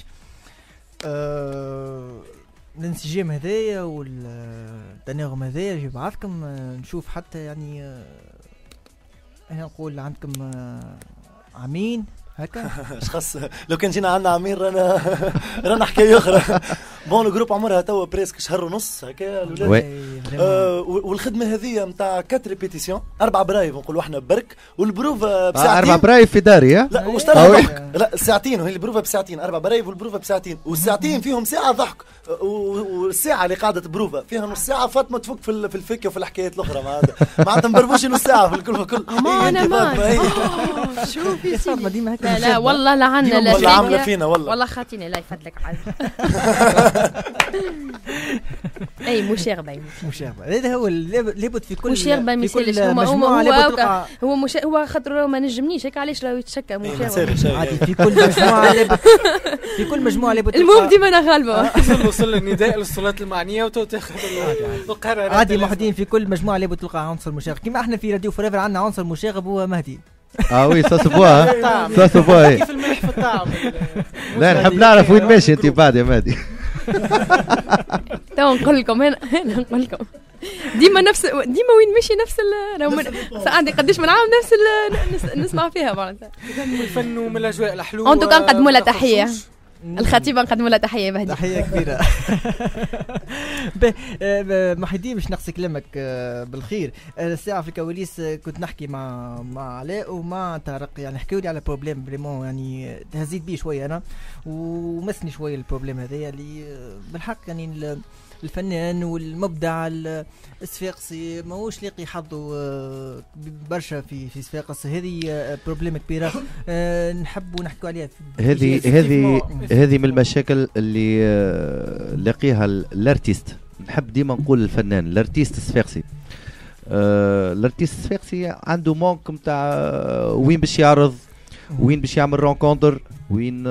الانسجام هذايا والتناغم هذايا جو بعضكم نشوف حتى يعني انا نقول عندكم عامين هكا. شخص لو كان جينا عندنا عامين رانا حكايه اخرى. بون الجروب عمرها توا بريسك شهر ونص هكا والخدمه هذه نتاع 4 ريبيتيسيون 4 برايف نقولوا احنا برك والبروفا بساعتين. 4 برايف في داري لا واشترى لا ساعتين وهي البروفا بساعتين 4 برايف والبروفا بساعتين والساعتين فيهم ساعه ضحك والساعه اللي قاعده بروفا فيها نص ساعه فاطمه تفك في الفكه وفي الحكايات الاخرى معناتها مبربوش نص ساعه في الكل انا شوفي سيدي ديما هكا. لا والله لا عنا لا والله عامله فينا والله خاطيني لا يفدلك عز. اي مشاغبه هذا هو لابد في كل مشاغبه مثالش هو خاطر ما نجمنيش هيك علاش راهو يتشكى مشاغبه عادي في كل مجموعه لابد في كل مجموعه لابد المهم ديما انا غالبه وصل النداء للصلات المعنيه وتاخذ القرارات عادي موحدين في كل مجموعه لابد تلقى عنصر مشاغب كما احنا في راديو فوريفر عندنا عنصر مشاغب هو مهدي. وي ساسبوها كيف الملح في الطعم. لا نحب نعرف وين ماشي انت بعد يا مهدي. تو نقول لكم هنا نقول لكم ديما وين ماشي نفس عندي قداش من عام نفس نسمع فيها معناتها من الفن ومن الاجواء الحلوه. انتو كان نقدموا لها تحيه الخطيبه نقدموا لها تحيه مهدي. تحيه كبيره. محيدين باش نقصي كلامك بالخير. الساعه في الكواليس كنت نحكي مع علاء ومع طارق يعني حكيوا لي على بروبليم فريمون يعني تهزيت بيه شويه انا ومسني شويه البروبليم هذايا اللي بالحق يعني الفنان والمبدع الصفاقسي ماهوش لاقي حظه برشا في صفاقس. هذه بروبليم كبيره نحبوا نحكوا عليها. هذه من المشاكل اللي لاقيها الارتيست. نحب ديما نقول الفنان الارتيست الصفاقسي. الارتيست الصفاقسي عنده مونك نتاع وين باش يعرض وين باش يعمل رونكونتر وين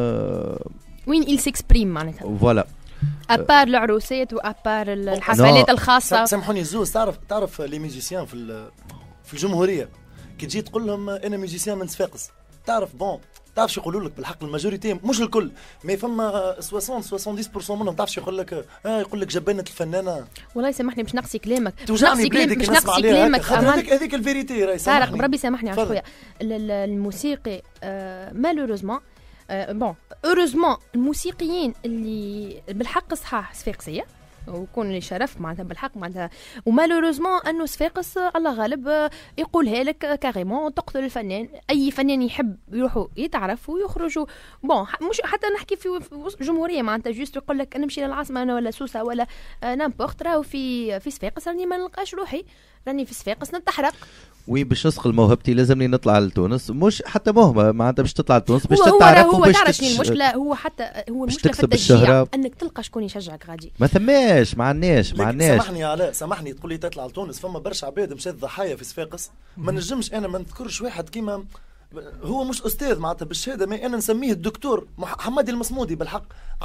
il s'exprime معناتها. فوالا ابار العروسات وابار الحفلات الخاصه. سامحوني زوز تعرف لي ميوزيسيان في الجمهوريه كي تجي تقول لهم انا ميوزيسيان من صفاقس تعرف شو يقولوا لك بالحق الماجوريتي مش الكل ما فما 60-70% منهم تعرف شو يقول لك يقول لك جبانه الفنانه. والله سامحني مش نقصي كلامك مش نقصي كلامك هذيك الفيريتي راهي. طارق بربي سامحني على شويه الموسيقي مالوروزمون اوروزمون الموسيقيين اللي بالحق صحاح صفاقسيه وكون اللي شرف معناتها بالحق معناتها ومالوروزمون انه صفاقس الله غالب يقولها لك كاريمون تقتل الفنان. اي فنان يحب يروحوا يتعرف ويخرجوا مش حتى نحكي في جمهوريه معناتها جوست يقول لك انا نمشي للعاصمه انا ولا سوسه ولا نامبورت راهو في صفاقس راني ما نلقاش روحي راني في صفاقس نتحرق. وين باش نسقل موهبتي لازمني نطلع لتونس مش حتى موهبه معناتها باش تطلع لتونس باش تتعرف وباش المشكله هو حتى هو المشكله في التشجيع انك تلقى شكون يشجعك غادي ما ثماش ما عندناش سامحني علاء سامحني تقول لي تطلع لتونس فما برشا عباد مشات ضحايا في صفاقس ما نجمش انا ما نذكرش واحد كيما هو مش استاذ معناتها بالشهاده ما انا نسميه الدكتور حمادي المصمودي. بالحق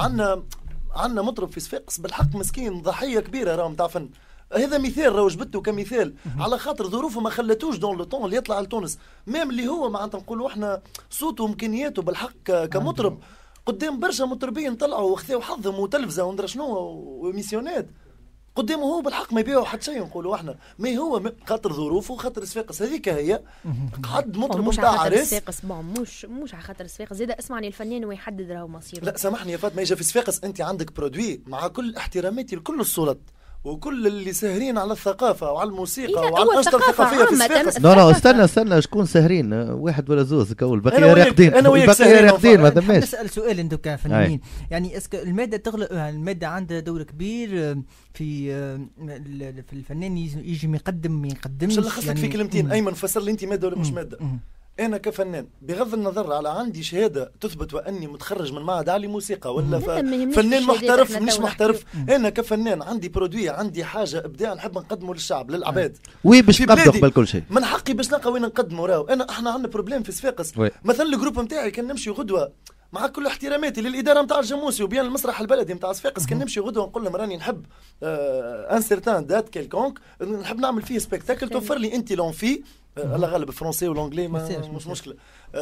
عندنا مطرب في صفاقس بالحق مسكين ضحيه كبيره راهو نتاع فن. هذا مثال راهو جبته كمثال على خاطر ظروفه ما خلتوش دون لو طون اللي يطلع لتونس ميم اللي هو معناتها نقولوا احنا صوته وامكانياته بالحق كمطرب قدام برشا مطربين طلعوا وخذوا حظهم وتلفزه وندرى شنو وميسيونات قدامه هو بالحق ما يبيعوا حتى شيء نقولوا احنا ما هو خاطر ظروفه وخاطر صفاقس هذيك هي قعد مطرب مش على خاطر صفاقس مش على خاطر صفاقس زاد اسمعني الفنان ويحدد راهو مصيره. لا سامحني يا فاطمه يجي في صفاقس انت عندك برودوي مع كل احتراماتي لكل الصولات وكل اللي ساهرين على الثقافه وعلى الموسيقى وعلى الانشطه الثقافيه في صفاقس. لا استنى شكون ساهرين واحد ولا زوز كول البقيه راقدين البقيه راقدين ما ثماش. نسال سؤال انتم كفنانين يعني اسكو الماده تغلب الماده عندها دور كبير في الفنان يجي يقدم ما يقدمش. باش نلخص لك في كلمتين ايمن فسر لي انت ماده ولا مش ماده. انا كفنان بغض النظر على عندي شهاده تثبت واني متخرج من معهد عالي موسيقى ولا فنان محترف مش محترف انا كفنان عندي برودوي عندي حاجه ابداع نحب نقدمه للشعب للعباد وي باش نبدا قبل كل شيء من حقي باش نلقى وين نقدمه. راهو احنا عندنا بروبليم في صفاقس مثلا الجروب نتاعي كان نمشي غدوه مع كل احتراماتي للاداره نتاع الجاموسي وبيان المسرح البلدي نتاع صفاقس كان نمشي غدوه نقول لهم راني نحب ان سيرتان دات كيلكونك نحب نعمل فيه سبيكتاكل توفر لي انت لون فيه الله غالب الفرنسي والانجلي مش مشكله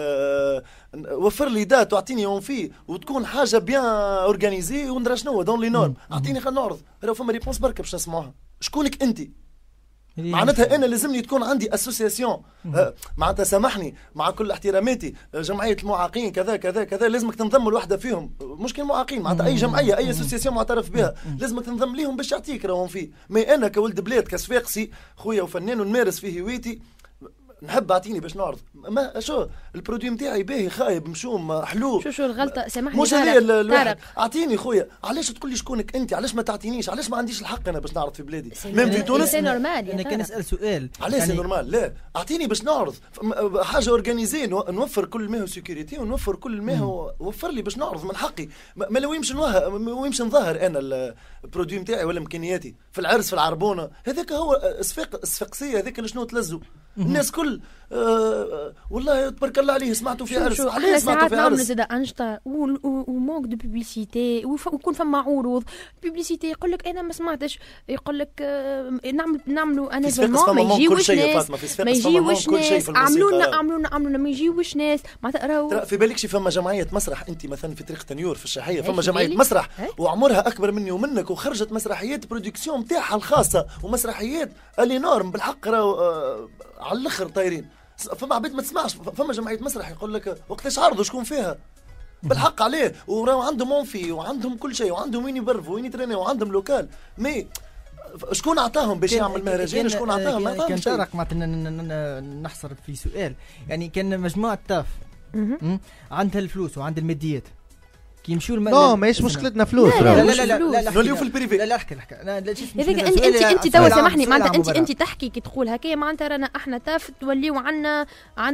وفر لي دات تعطيني يوم فيه وتكون حاجه بيان اورغانيزي وندرى شنو دون لي نورم اعطيني خلينا نعرض. راهو فما ريبونس بركه باش نسمعوها. شكونك انت معناتها انا لازمني تكون عندي اسوسياسيون معناتها سامحني مع كل احتراماتي جمعيه المعاقين كذا كذا كذا لازمك تنضم لوحده فيهم مشكل معاقين معناتها اي جمعيه اي اسوسياسيون معترف بها لازمك تنضم ليهم باش يعطيك راهم فيه. ما انا كولد بلاد كصفاقسي خويا وفنان ونمارس فيه هويتي نحب اعطيني باش نعرض ما شو البرودوي نتاعي باهي خايب مشوم حلو شو الغلطه سامحني مش هذه اعطيني خويا علاش تقول لي شكونك انت علاش ما تعطينيش علاش ما عنديش الحق انا باش نعرض في بلادي ميم في تونس انا كان نسال سؤال علاش يعني نورمال لا اعطيني باش نعرض حاجه اورجانيزي نوفر كل ما هو سيكوريتي ونوفر كل ما هو وفر لي باش نعرض من حقي ما لويمش نظهر انا البرودوي نتاعي ولا امكانياتي في العرس في العربونه هذاك هو الصفاقسيه هذاك شنو تلزوا الناس كل والله تبارك الله عليه سمعتوا في عرس عليه سمعتوا في عرس زاد انشطه ومونك دو بوبليسيتي ويكون فما عروض بوبليسيتي يقول لك انا ما سمعتش يقول لك نعملوا انا ما يجيوش ناس ما يجيوش ناس عملونا ما يجيوش ناس معناتها راهو في بالكش فما جمعيه مسرح انت مثلا في طريق تنيور في الشاحيه فما جمعيه مسرح وعمرها اكبر مني ومنك وخرجت مسرحيات برودكسيون نتاعها الخاصه ومسرحيات اللي نورم بالحق راهو على الاخر طايرين. فما عبيد ما تسمعش فما جمعيه مسرح يقول لك وقتاش عرضوا شكون فيها بالحق عليه وراهو عندهم مونفي وعندهم كل شيء وعندهم وين يبرفوا وين يترينوا وعندهم لوكال مي شكون عطاهم باش يعمل مهرجان شكون عطاهم ما كان شارك معناتها نحصر في سؤال يعني كان مجموعه تاف عندها الفلوس وعندها الماديات كي يمشوا لا ماهيش مشكلتنا فلوس لا نوليو في البريفي لا احكي هذيك انت توا سامحني معناتها انت تحكي كي تقول هكايا معناتها رانا احنا تاف توليو عنا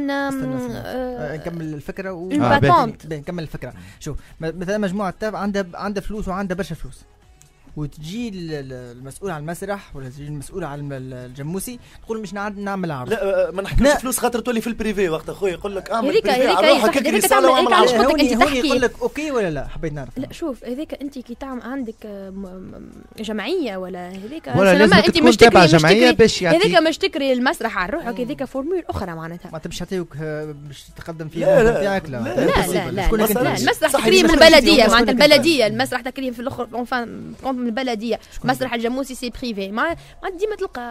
نكمل الفكره نكمل الفكره شوف مثلا مجموعه تاف عندها فلوس وعندها برشا فلوس وتجي المسؤول عن المسرح ولا تجي المسؤول عن الجموسي تقول مش نعمل عرض لا ما نحكيش فلوس خاطر تولي في البريفي وقت اخويا يقول لك اعمل بريفي على روحك هكاك رساله واعمل عرض هوني يقول لك اوكي ولا لا حبيت نعرف لا شوف هذاك انت كي تعمل عندك جمعيه ولا هذاك انت مش تابع جمعيه باش يعطيك هذاك مش تكري المسرح على روحك هذاك فورمول اخرى معناتها ما تبش تعطيوك باش تقدم فيها نتاعك لا المسرح تكريم من البلديه معناتها البلديه المسرح تكريم في الاخر من البلديه مسرح الجاموسي سي بريفي ما ديما تلقى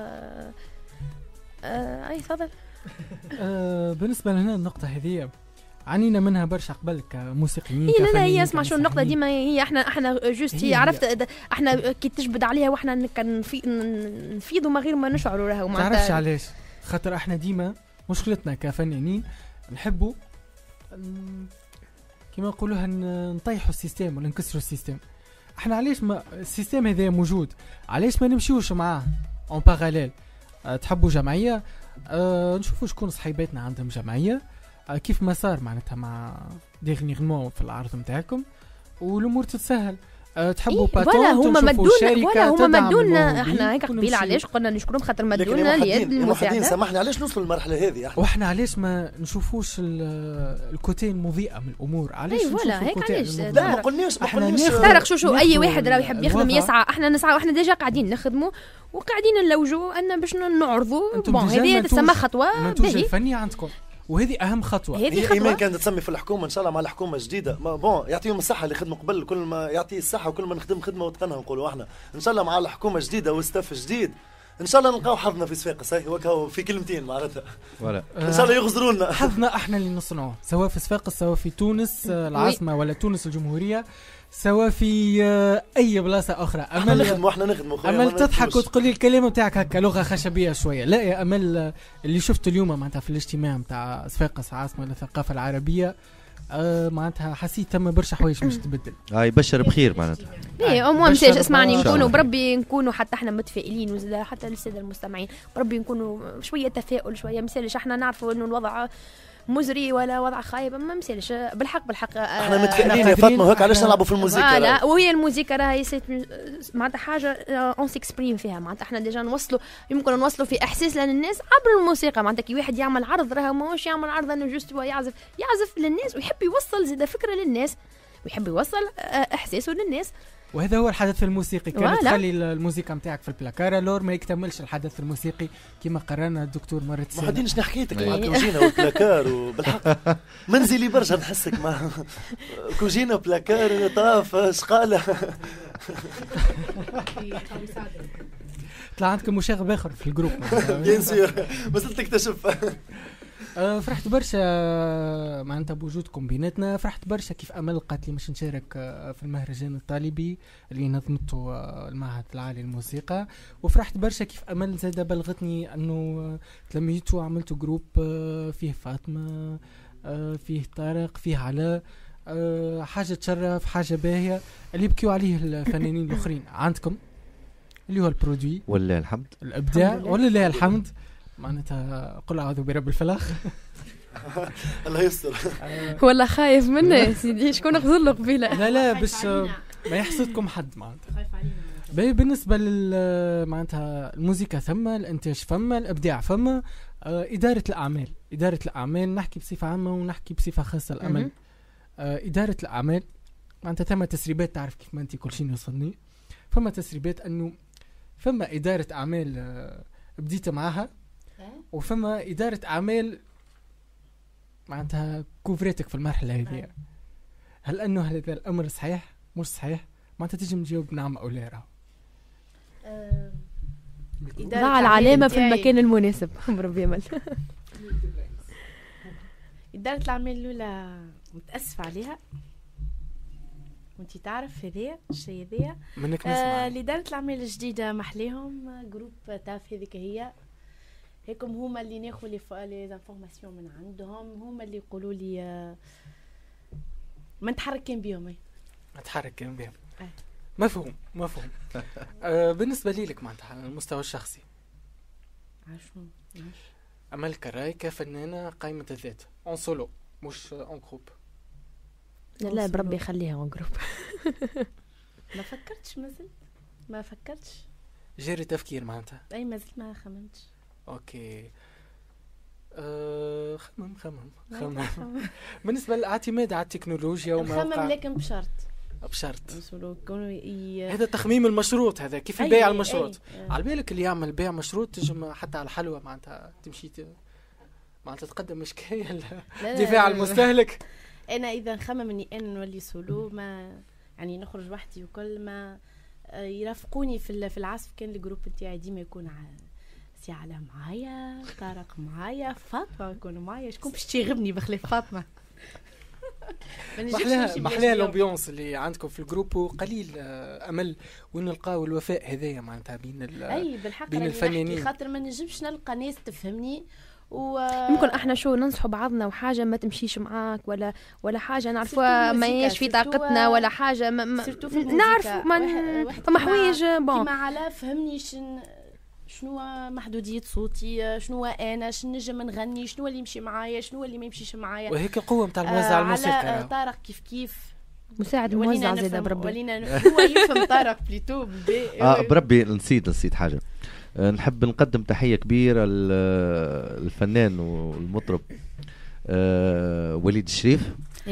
اي تفضل. بالنسبه لنا النقطه هذه عنينا منها برشا قبل كموسيقيين لا هي اسمع شو النقطه ديما هي احنا جوست هي عرفت احنا كي تجبد عليها واحنا نفيضوا من غير ما نشعروا راهو ما تعرفش علاش خاطر احنا ديما مشكلتنا كفنانين نحبوا كما نقولوها نطيحوا السيستم ولا نكسروا السيستم. احنا علاش ما السيستم هذا موجود علاش ما نمشيوش معاه اون باراليل تحبوا جمعيه نشوفوا شكون صحيباتنا عندهم جمعيه كيف ما صار معناتها مع ديغنيغمون في العرض نتاعكم والامور تتسهل تحبوا باتون هما مدونا احنا هيك قبيله علاش قلنا نشكرهم خاطر مدونا اليد المساعده سامحني علاش نوصلوا للمرحله هذه واحنا علاش ما نشوفوش الكوتين المضيئه من الامور علاش ولا هيك علاش لا ما قلناش طارق شو اي واحد راه يحب يخدم يسعى احنا نسعى واحنا ديجا قاعدين نخدموا وقاعدين نلوجوا ان باش نعرضوا بون هذه تسمى خطوه باهي الفنيه عندكم وهذه اهم خطوه. هي ايمان كانت تسمي في الحكومه ان شاء الله مع الحكومه الجديده بون يعطيهم الصحه اللي خدموا قبل كل ما يعطيه الصحه وكل ما نخدم خدمه وتقنها نقولوا احنا ان شاء الله مع الحكومه الجديده والستاف جديد ان شاء الله نلقاو حظنا في صفاقس هاي وكاو في كلمتين معناتها ان شاء الله يغزروا لنا حظنا احنا اللي نصنعوه سواء في صفاقس سواء في تونس العاصمه ولا تونس الجمهوريه سواء في اي بلاصه اخرى. احنا نخدموا امل تضحك وتقول لي الكلام نتاعك هكا لغه خشبيه شويه. لا يا امل اللي شفت اليوم معناتها في الاجتماع نتاع صفاقس عاصمه للثقافه العربيه معناتها حسيت تم برشا حوايج مش تبدل. هاي بشر بخير معناتها. ايه ممتاز اسمعني نكونوا بربي نكونوا حتى احنا متفائلين وزاد حتى للساده المستمعين بربي نكونوا شويه تفاؤل شويه مثالش احنا نعرفوا انه الوضع مزري ولا وضع خايب ما مثالش بالحق احنا متفائلين يا فاطمه هيك علاش نلعبوا في الموسيقى لا وهي الموسيقى راهي معناتها حاجه اون سيكسبريم فيها معناتها احنا ديجا يمكن نوصلوا في احساس للناس عبر الموسيقى معناتها كي واحد يعمل عرض راه ماهوش يعمل عرض انه جوست هو يعزف للناس ويحب يوصل زيد فكره للناس ويحب يوصل احساسه للناس وهذا هو الحدث الموسيقي. كانت تخلي الموسيقى نتاعك في البلاكارة لور ما يكتملش الحدث الموسيقي كما قررنا الدكتور مرة ما حدينش نحكيتك مع كوجينا والبلاكار وبالحق منزلي برشا نحسك مع كوجينا وبلاكار طاف شقالة طلع عندكم مشاغب اخر في الجروب. بيان سور بس تكتشف. فرحت برشا معناتها بوجودكم بيناتنا. فرحت برشا كيف امل قالت لي مش نشارك في المهرجان الطالبي اللي نظمته المعهد العالي للموسيقى. وفرحت برشا كيف امل زاده بلغتني انه تلميتوا وعملتوا جروب فيه فاطمه فيه طارق فيه علاء، حاجه تشرف حاجه باهيه اللي يبكيوا عليه الفنانين الاخرين عندكم اللي هو البرودوي ولله الحمد الابداع ولله الحمد. معناتها قل اعوذ برب الفلق. الله يستر. والله خايف منه يا سيدي شكون غزر له قبيله. لا باش ما يحسدكم حد معناتها. بالنسبه معناتها الموسيقى ثم الانتاج ثم الابداع ثم اداره الاعمال نحكي بصفه عامه ونحكي بصفه خاصه الامل. اداره الاعمال معناتها ثم تسريبات تعرف كيف ما انت كل شيء يوصلني. فما تسريبات انه فما اداره اعمال بديت معها وفما اداره اعمال معناتها كوفريتك في المرحله هذه. هل انه هذا الامر صحيح مش صحيح؟ معناتها تيجي نجاوب نعم او لا. ضع العلامه في المكان المناسب. بربي امل. اداره الاعمال الاولى متاسفه عليها وانتي تعرف هذيا الشيء هذيا منك نسمع. لإدارة الأعمال الجديدة محليهم جروب تاف هذيك هي هيكم هما اللي ناخذ لي انفورماسيون من عندهم هما اللي يقولوا لي ما نتحرك كان بيهم مفهوم. بالنسبة لك معناتها على المستوى الشخصي عشو أمل كراي كفنانة قائمة الذات اون سولو مش اون جروب. لا بربي خليها اون جروب. ما فكرتش جاري تفكير معناتها. اي مازلت ما خممتش. اوكي خمم. بالنسبه للاعتماد على التكنولوجيا وما خمم لكن بشرط هذا تخميم المشروط. هذا كيف البيع المشروط. على بالك اللي يعمل بيع مشروط تجم حتى على الحلوى معناتها تمشي معناتها تقدم مشكله دفاع المستهلك. انا اذا نخمم اني انا نولي سولو ما يعني نخرج وحدي وكل ما يرافقوني في العزف. كان الجروب نتاعي ديما يكون سي علاء معايا طارق معايا فاطمه يكونوا معايا. شكون باش تغبني بخلاف فاطمه؟ محلاه الامبيونس اللي عندكم في الجروب وقليل امل وين نلقاو الوفاء هذايا معناتها بين الفنانين. خاطر ما نجمش نلقى ناس تفهمني ممكن احنا شو ننصحوا بعضنا وحاجه ما تمشيش معاك ولا حاجه نعرفوها ما هيش في طاقتنا ولا حاجه نعرف ما حوايج بون ما على فهمني شنو محدودية صوتي شنو انا شنو نجم نغني شنو اللي يمشي معايا شنو اللي ما يمشيش معايا. وهيك القوه نتاع الموزع الموسيقى. طارق كيف مساعد موزع زيد بربي ولينا هو يفهم طارق بليتو بربي نسيت حاجه. نحب نقدم تحيه كبيره للفنان والمطرب وليد الشريف.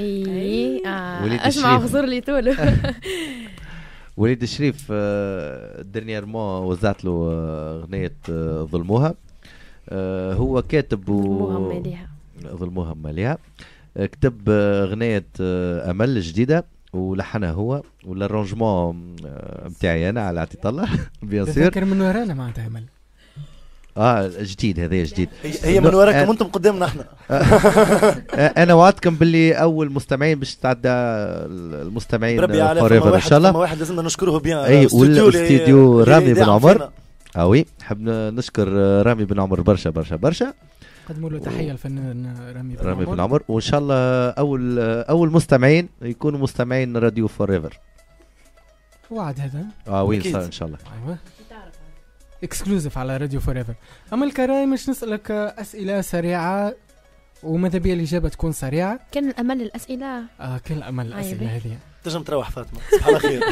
اسمع خزر لي طول. وليد الشريف ديرنييرمون وزعت له اغنيه ظلموها. هو كاتب ظلموها ماليها كتب اغنيه امل جديده ولحنها هو والارونجمون نتاعي انا على عتيط الله بيان سور. فكر من ورانا معناتها امل. جديد هذا جديد. هي من وراكم وانتم قدامنا احنا. انا وعدتكم باللي اول مستمعين باش تعدى المستمعين فوريفر ان شاء الله. واحد لازم نشكره بيان. الاستوديو رامي بن عمر. وي نحب نشكر رامي بن عمر برشا. قدموا له تحيه الفنان رامي بن عمر وان شاء الله اول مستمعين يكونوا مستمعين راديو فوريفر. وعد هذا وين ان شاء الله. ايوه اكسكلوزيف على راديو فوريفر. اما الكراي مش نسالك اسئله سريعه وماذا بيا الاجابه تكون سريعه. كان الامل الاسئله كان الامل الاسئله هذه. تنجم تروح فاطمه صباح الله خير.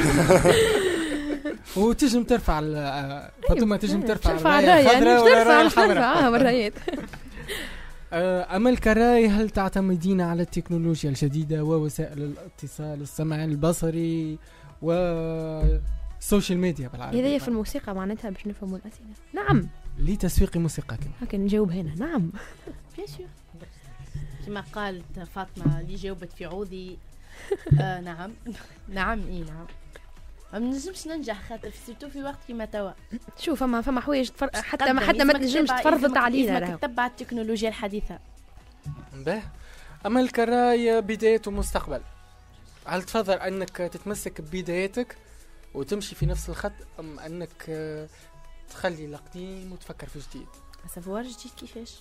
وتنجم ترفع فاطمه تنجم ترفع الرايه الخضراء ولا الرايه الحمراء والرايات. أما الكراي هل تعتمدين على التكنولوجيا الجديدة ووسائل الاتصال السمعي البصري والسوشيال ميديا بالعربي؟ هذه في الموسيقى معناتها باش نفهموا الأسئلة. نعم. لتسويق موسيقى كمان. هكا نجاوب هنا. نعم. بيان سور. كما قالت فاطمة اللي جاوبت في عوضي. نعم. نعم. ما نجمش ننجح خاطر سيرتو في وقت كيما توا. شوف فما حوايج حتى ما تنجمش تفرضت علينا راهو تتبع التكنولوجيا الحديثه. باهي. أما الكراي بداية ومستقبل، هل تفضل أنك تتمسك ببدايتك وتمشي في نفس الخط أم أنك تخلي القديم وتفكر في جديد؟ سافوار جديد كيفاش؟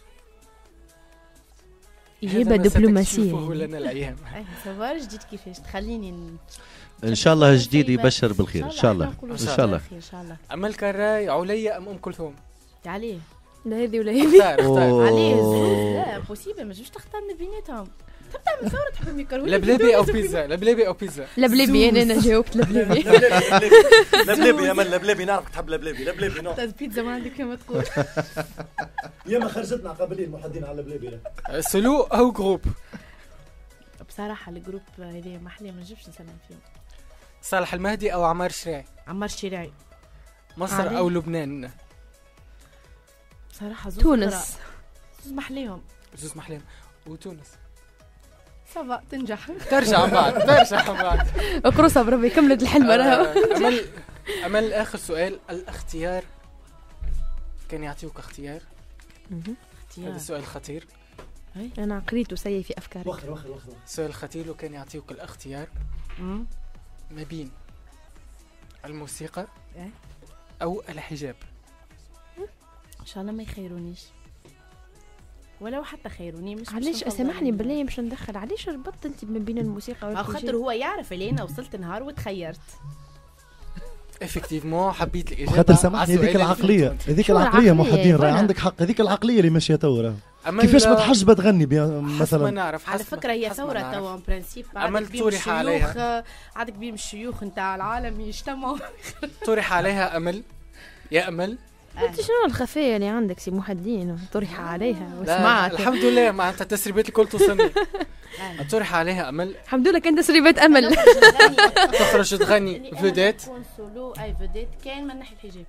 إجابة دبلوماسية لنا الأيام. سافوار جديد كيفاش تخليني إن شاء الله جديد يبشر بالخير إن شاء الله إن شاء الله. أما الكراي عليا أم كلثوم؟ عليه لا هذه ولا هذه. اختار عليه زوز. لا بوسيبل ما تجوش تختار من بيناتهم. تحب تعمل ثورة تحب الميكروويف. لبلبي أو بيتزا. لبلبي أو بيتزا. لبلبي أنا جاوبت لبلبي. لبلبي يا من لبلبي نعرفك تحب لبلبي. لبلبي نو. بيتزا ما عندك كما تقول. يا ما خرجتنا قابلين محدين على لبلبي. سلو أو جروب؟ بصراحة الجروب هذه محلي ما نجمش نسلم فيهم. صالح المهدي أو عمار الشريعي؟ عمار الشريعي. مصر أو لبنان؟ بصراحة تونس. زوز محليهم. زوز محليهم. وتونس سافا تنجح. ترجع بعد. اقرصها بربي كملت الحلم راهو. أمل آخر سؤال، الاختيار كان يعطيوك اختيار. هذا السؤال خطير. أنا قريت وسيء في أفكاري. وخر. سؤال خطير، وكان يعطيوك الاختيار ما بين الموسيقى أو الحجاب. إن شاء الله ما يخيرونيش ولو حتى خيروني. مش علاش سامحني بالله مش ندخل، علاش ربطت انت ما بين الموسيقى والحجاب؟ خاطر هو يعرف اللي انا وصلت نهار وتخيرت. افكتيفمون حبيت الاجابه. خاطر سامحني هذيك العقليه محدين راهي عندك حق. هذيك العقليه اللي ماشيه تو راه كيفاش ما تحجب تغني مثلا. ما نعرف على فكره هي ثوره تو ان برانسيب. عملت طرح عليها عندك بين الشيوخ نتاع العالم يجتمعوا. طرح عليها امل يا امل. انت شنو الخفيه اللي عندك سي محدين طرح عليها وسمعت؟ الحمد لله معناتها التسريبات الكل توصلني. طرح عليها امل. الحمد لله كان تسريبات امل. تخرج تغني فيديت سولو اي فيديت كان من ناحيه الحجاب.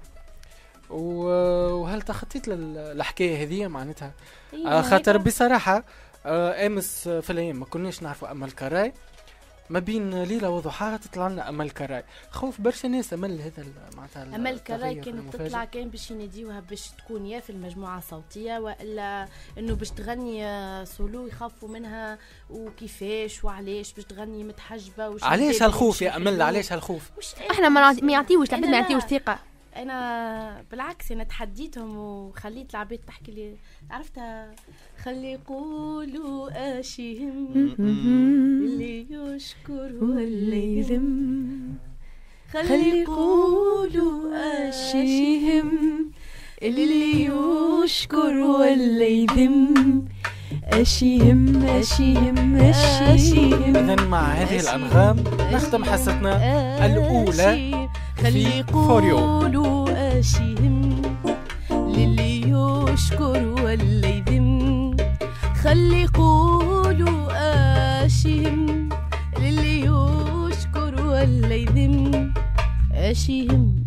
وهل تخطيت للحكايه هذه معناتها؟ خاطر بصراحه امس في الايام ما كناش نعرفوا امل كراي ما بين ليله وضحاها تطلع لنا امل كراي. خوف برشا ناس امل هذا معناتها امل كراي كانت تطلع كان باش يناديوها باش تكون يا في المجموعه الصوتيه والا انه باش تغني سولو يخافوا منها وكيفاش وعلاش باش تغني متحجبه. علاش هالخوف يا امل؟ علاش هالخوف؟ احنا ما يعطيوش العباد ما يعطيوش ثقه. انا بالعكس انا تحديتهم وخليت العباد تحكي لي عرفتها. خلي يقولوا اشيهم اللي يشكر واللي يذم. خلي يقولوا اشيهم اللي يشكر واللي يذم. اشيهم اذا مع هذه الانغام نختم حصتنا الاولى. خلي يقولوا اشيهم للي يشكر واللي يذم. خلي يقولوا اشيهم للي يشكر واللي يذم. اشيهم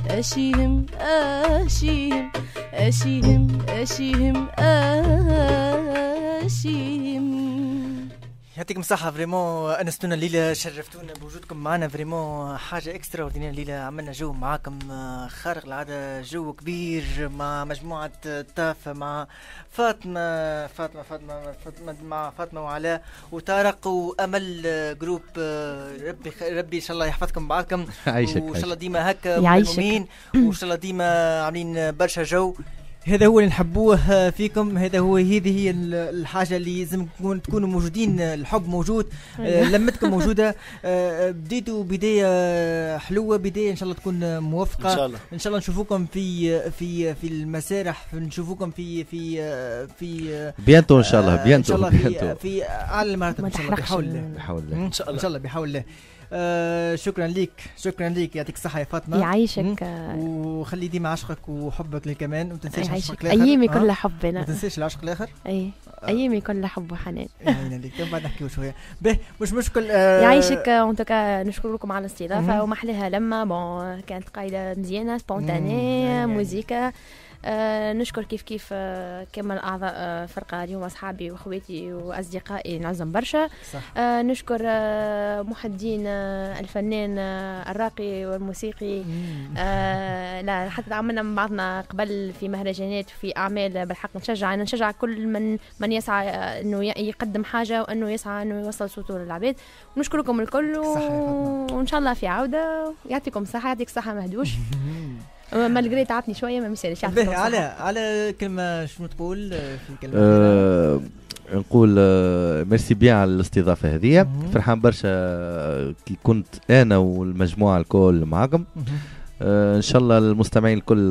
يعطيكم الصحة. فريمون أنستونا الليلة، شرفتونا بوجودكم معنا. فريمون حاجة إكسترا أوردينير الليلة. عملنا جو معاكم خارق العادة، جو كبير مع مجموعة تاف مع فاطمة مع فاطمة وعلاء وطارق وأمل جروب. ربي إن شاء الله يحفظكم بعضكم وإن شاء الله ديما هكا مهمين وإن شاء الله ديما عاملين برشا جو. هذا هو اللي نحبوه فيكم. هذه هي الحاجة اللي لازم تكونوا موجودين. الحب موجود، لمتكم موجودة. بديتوا بداية حلوة، بداية إن شاء الله تكون موفقة. إن شاء الله نشوفوكم في المسارح، نشوفوكم في بيانتو إن شاء الله. بيانتو في أعلى المراتب إن شاء الله بحول الله. إن شاء الله بحول الله. شكرا ليك يعطيك الصحة يا فاطمة. يعيشك وخلي ديما عشقك وحبك للكمان وما تنساش عشقك الآخر. أيامي كلها حبنا، ما تنساش العشق الآخر. أيامي كلها حب وحنان. عليك بعد نحكيو شوية. به مش مشكل. يعيشك. انتكا نشكر لكم على الاستضافة ومحلها لما كانت قاعدة مزيانة سبونتانية موزيكا نشكر كيف كامل اعضاء فرقه اليوم، اصحابي واخواتي واصدقائي نعزم برشا. نشكر محي الدين الفنان الراقي والموسيقي. لا حتى تعاملنا مع بعضنا قبل في مهرجانات وفي اعمال، بالحق نشجع كل من يسعى انه يقدم حاجه وانه يسعى انه يوصل صوته للعباد. ونشكركم الكل وان شاء الله في عوده. يعطيكم الصحه. يعطيك الصحه مهدوش. مالغري تعبني شويه ما مسالش. على كلمه شنو تقول في كلمه نقول ميرسي بيان على الاستضافه هذه. فرحان برشا كي كنت انا والمجموعه الكل معكم. ان شاء الله المستمعين الكل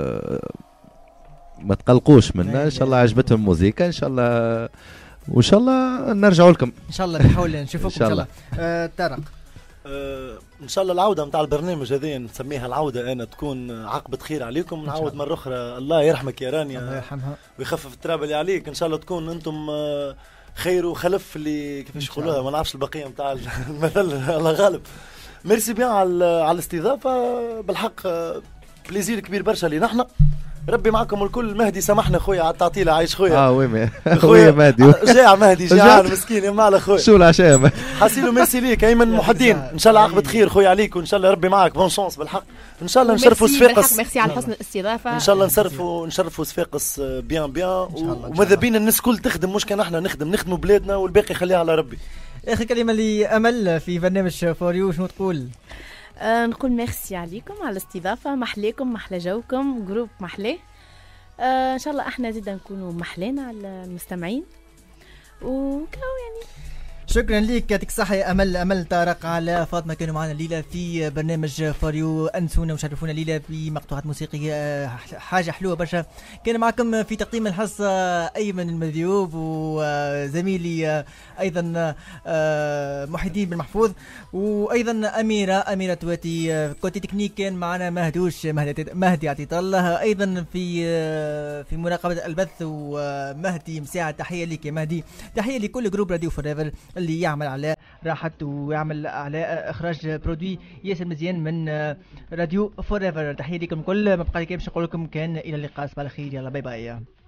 ما تقلقوش منا. ان شاء الله عجبتهم الموسيقى. ان شاء الله وان شاء الله نرجعوا لكم ان شاء الله. بنحاول نشوفكم ان شاء الله. طارق ان شاء الله العوده نتاع البرنامج هذه نسميها العوده انا تكون عقبه خير عليكم. نعاود مره اخرى الله يرحمك يا رانيا، الله يرحمها ويخفف التراب اللي عليك. ان شاء الله تكون انتم خير وخلف اللي كيفاش يقولوها ما نعرفش البقيه نتاع المثل الله غالب. ميرسي بيان على الاستضافه. بالحق بليزير كبير برشا لي نحن. ربي معكم الكل. مهدي سامحنا خويا على التعطيله. عايش خويا. وي خويا مهدي جاع. مهدي جاع مسكين يا مال خويا. شو العشاء حاسيلو ميرسي ليك ايمن محدين. ان شاء الله عقبه خير خويا عليك وان شاء الله ربي معك. بون شانس بالحق. ان شاء الله نشرفوا صفاقس. ميرسي على حسن الاستضافه. ان شاء الله نشرفوا صفاقس بيان وماذا بينا الناس الكل تخدم مش كان احنا نخدموا بلادنا والباقي خليها على ربي. اخر كلمه لامل في برنامج فور يو شنو تقول؟ نقول ميرسي عليكم على الاستضافه. محليكم محلى جوكم جروب محلاه. ان شاء الله احنا زيدا نكونوا محلين على المستمعين وكاو يعني. شكرا لك. يعطيك الصحة يا أمل طارق على فاطمة كانوا معنا الليلة في برنامج فوريو. أنسونا وشرفونا الليلة في مقطوعات موسيقية حاجة حلوة برشا. كان معكم في تقديم الحصة أيمن المذيوب وزميلي أيضا محي الدين بن محفوظ وأيضا أميرة تواتي. كوتي تكنيك كان معنا مهدي عطيت الله أيضا في مراقبة البث ومهدي مساعد. تحية لك يا مهدي. تحية لكل جروب راديو فوريفر اللي يعمل على راحة ويعمل على إخراج برودوي ياسر مزيان من راديو فوريفر. تحية لكم الكل. ما بقى لي باش نقول لكم كان إلى اللقاء. صباح الخير. يلا باي باي.